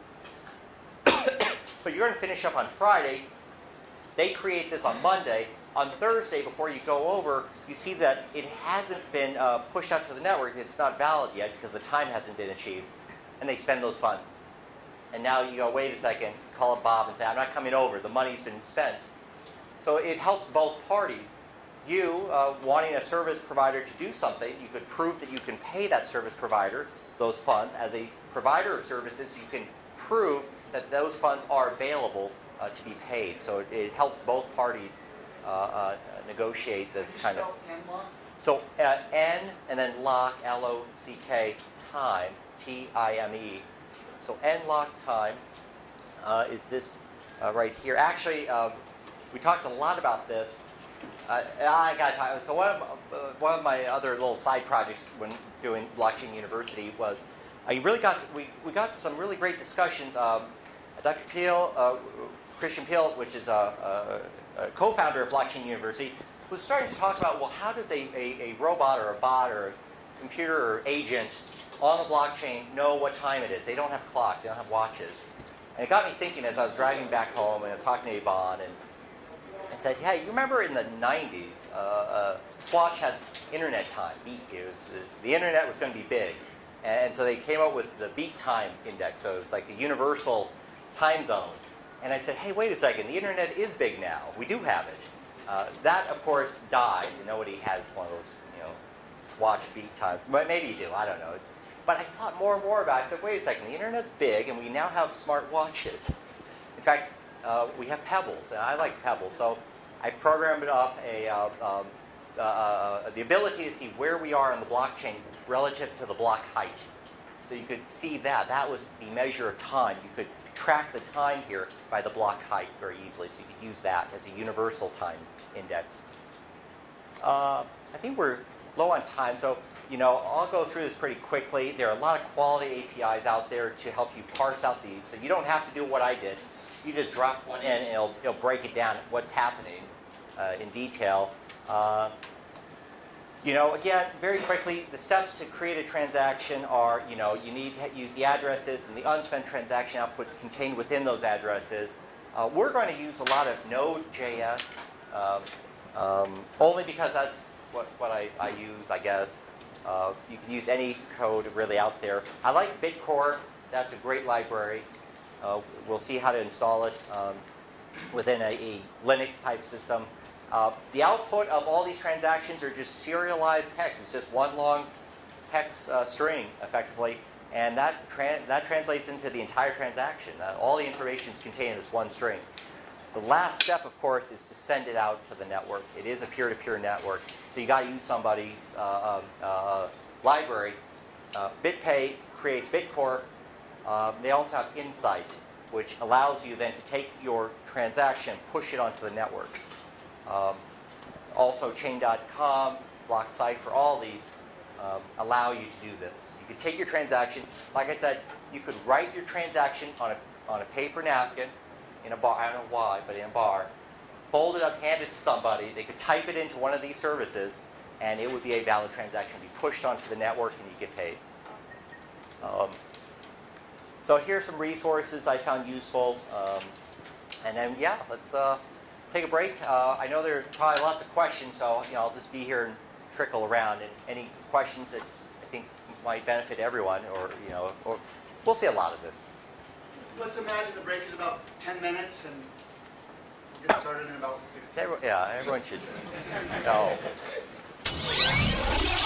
But you're going to finish up on Friday. They create this on Monday. On Thursday, before you go over, you see that it hasn't been pushed out to the network. It's not valid yet because the time hasn't been achieved. And they spend those funds. And now you go, wait a second, call up Bob and say, I'm not coming over. The money's been spent. So it helps both parties. You, wanting a service provider to do something, you could prove that you can pay that service provider those funds. As a provider of services, you can prove that those funds are available to be paid. So it helps both parties negotiate this kind of. So N and then lock, L-O-C-K, time, T-I-M-E. So nlock time is this right here. Actually, we talked a lot about this. I got to talk. So one of my other little side projects when doing Blockchain University was we got some really great discussions. Dr. Peel, Christian Peel, which is a co-founder of Blockchain University, was starting to talk about, well, how does a robot or a bot or a computer or agent on the blockchain know what time it is? They don't have clocks, they don't have watches. And it got me thinking as I was driving back home and I was talking to Yvonne, and I said, hey, you remember in the 90s, Swatch had internet time, beat. The internet was going to be big. And so they came up with the beat time index, so it was like a universal time zone. And I said, hey, wait a second, the internet is big now. We do have it. That, of course, died. Nobody had one of those, Swatch beat times. But maybe you do, I don't know. But I thought more and more about it. I said, wait a second, the internet's big, and we now have smart watches. In fact, we have Pebbles, and I like Pebbles. So I programmed up the ability to see where we are on the blockchain relative to the block height. So you could see that. That was the measure of time. You could track the time here by the block height very easily. So you could use that as a universal time index. I think we're low on time, so I'll go through this pretty quickly. There are a lot of quality APIs out there to help you parse out these. So you don't have to do what I did. You just drop one in and it'll break it down what's happening in detail. Again, very quickly, the steps to create a transaction are, you need to use the addresses and the unspent transaction outputs contained within those addresses. We're going to use a lot of Node.js, only because that's what I use, I guess. You can use any code really out there. I like Bitcore. That's a great library. We'll see how to install it within a Linux type system. The output of all these transactions are just serialized text. It's just one long hex string, effectively, and that translates into the entire transaction. All the information is contained in this one string. The last step, of course, is to send it out to the network. It is a peer-to-peer network, so you got to use somebody's library. BitPay creates Bitcore. They also have Insight, which allows you then to take your transaction, push it onto the network. Also, Chain.com, BlockCipher, all these allow you to do this. You could take your transaction. Like I said, you could write your transaction on a paper napkin in a bar. I don't know why, but in a bar. Fold it up, hand it to somebody. They could type it into one of these services, and it would be a valid transaction. Be pushed onto the network, and you get paid. So here's some resources I found useful. And then, yeah, let's take a break. I know there are probably lots of questions, so I'll just be here and trickle around. And any questions that I think might benefit everyone, or we'll see a lot of this. Let's imagine the break is about 10 minutes, and we'll get started in about 15. Yeah, everyone should know.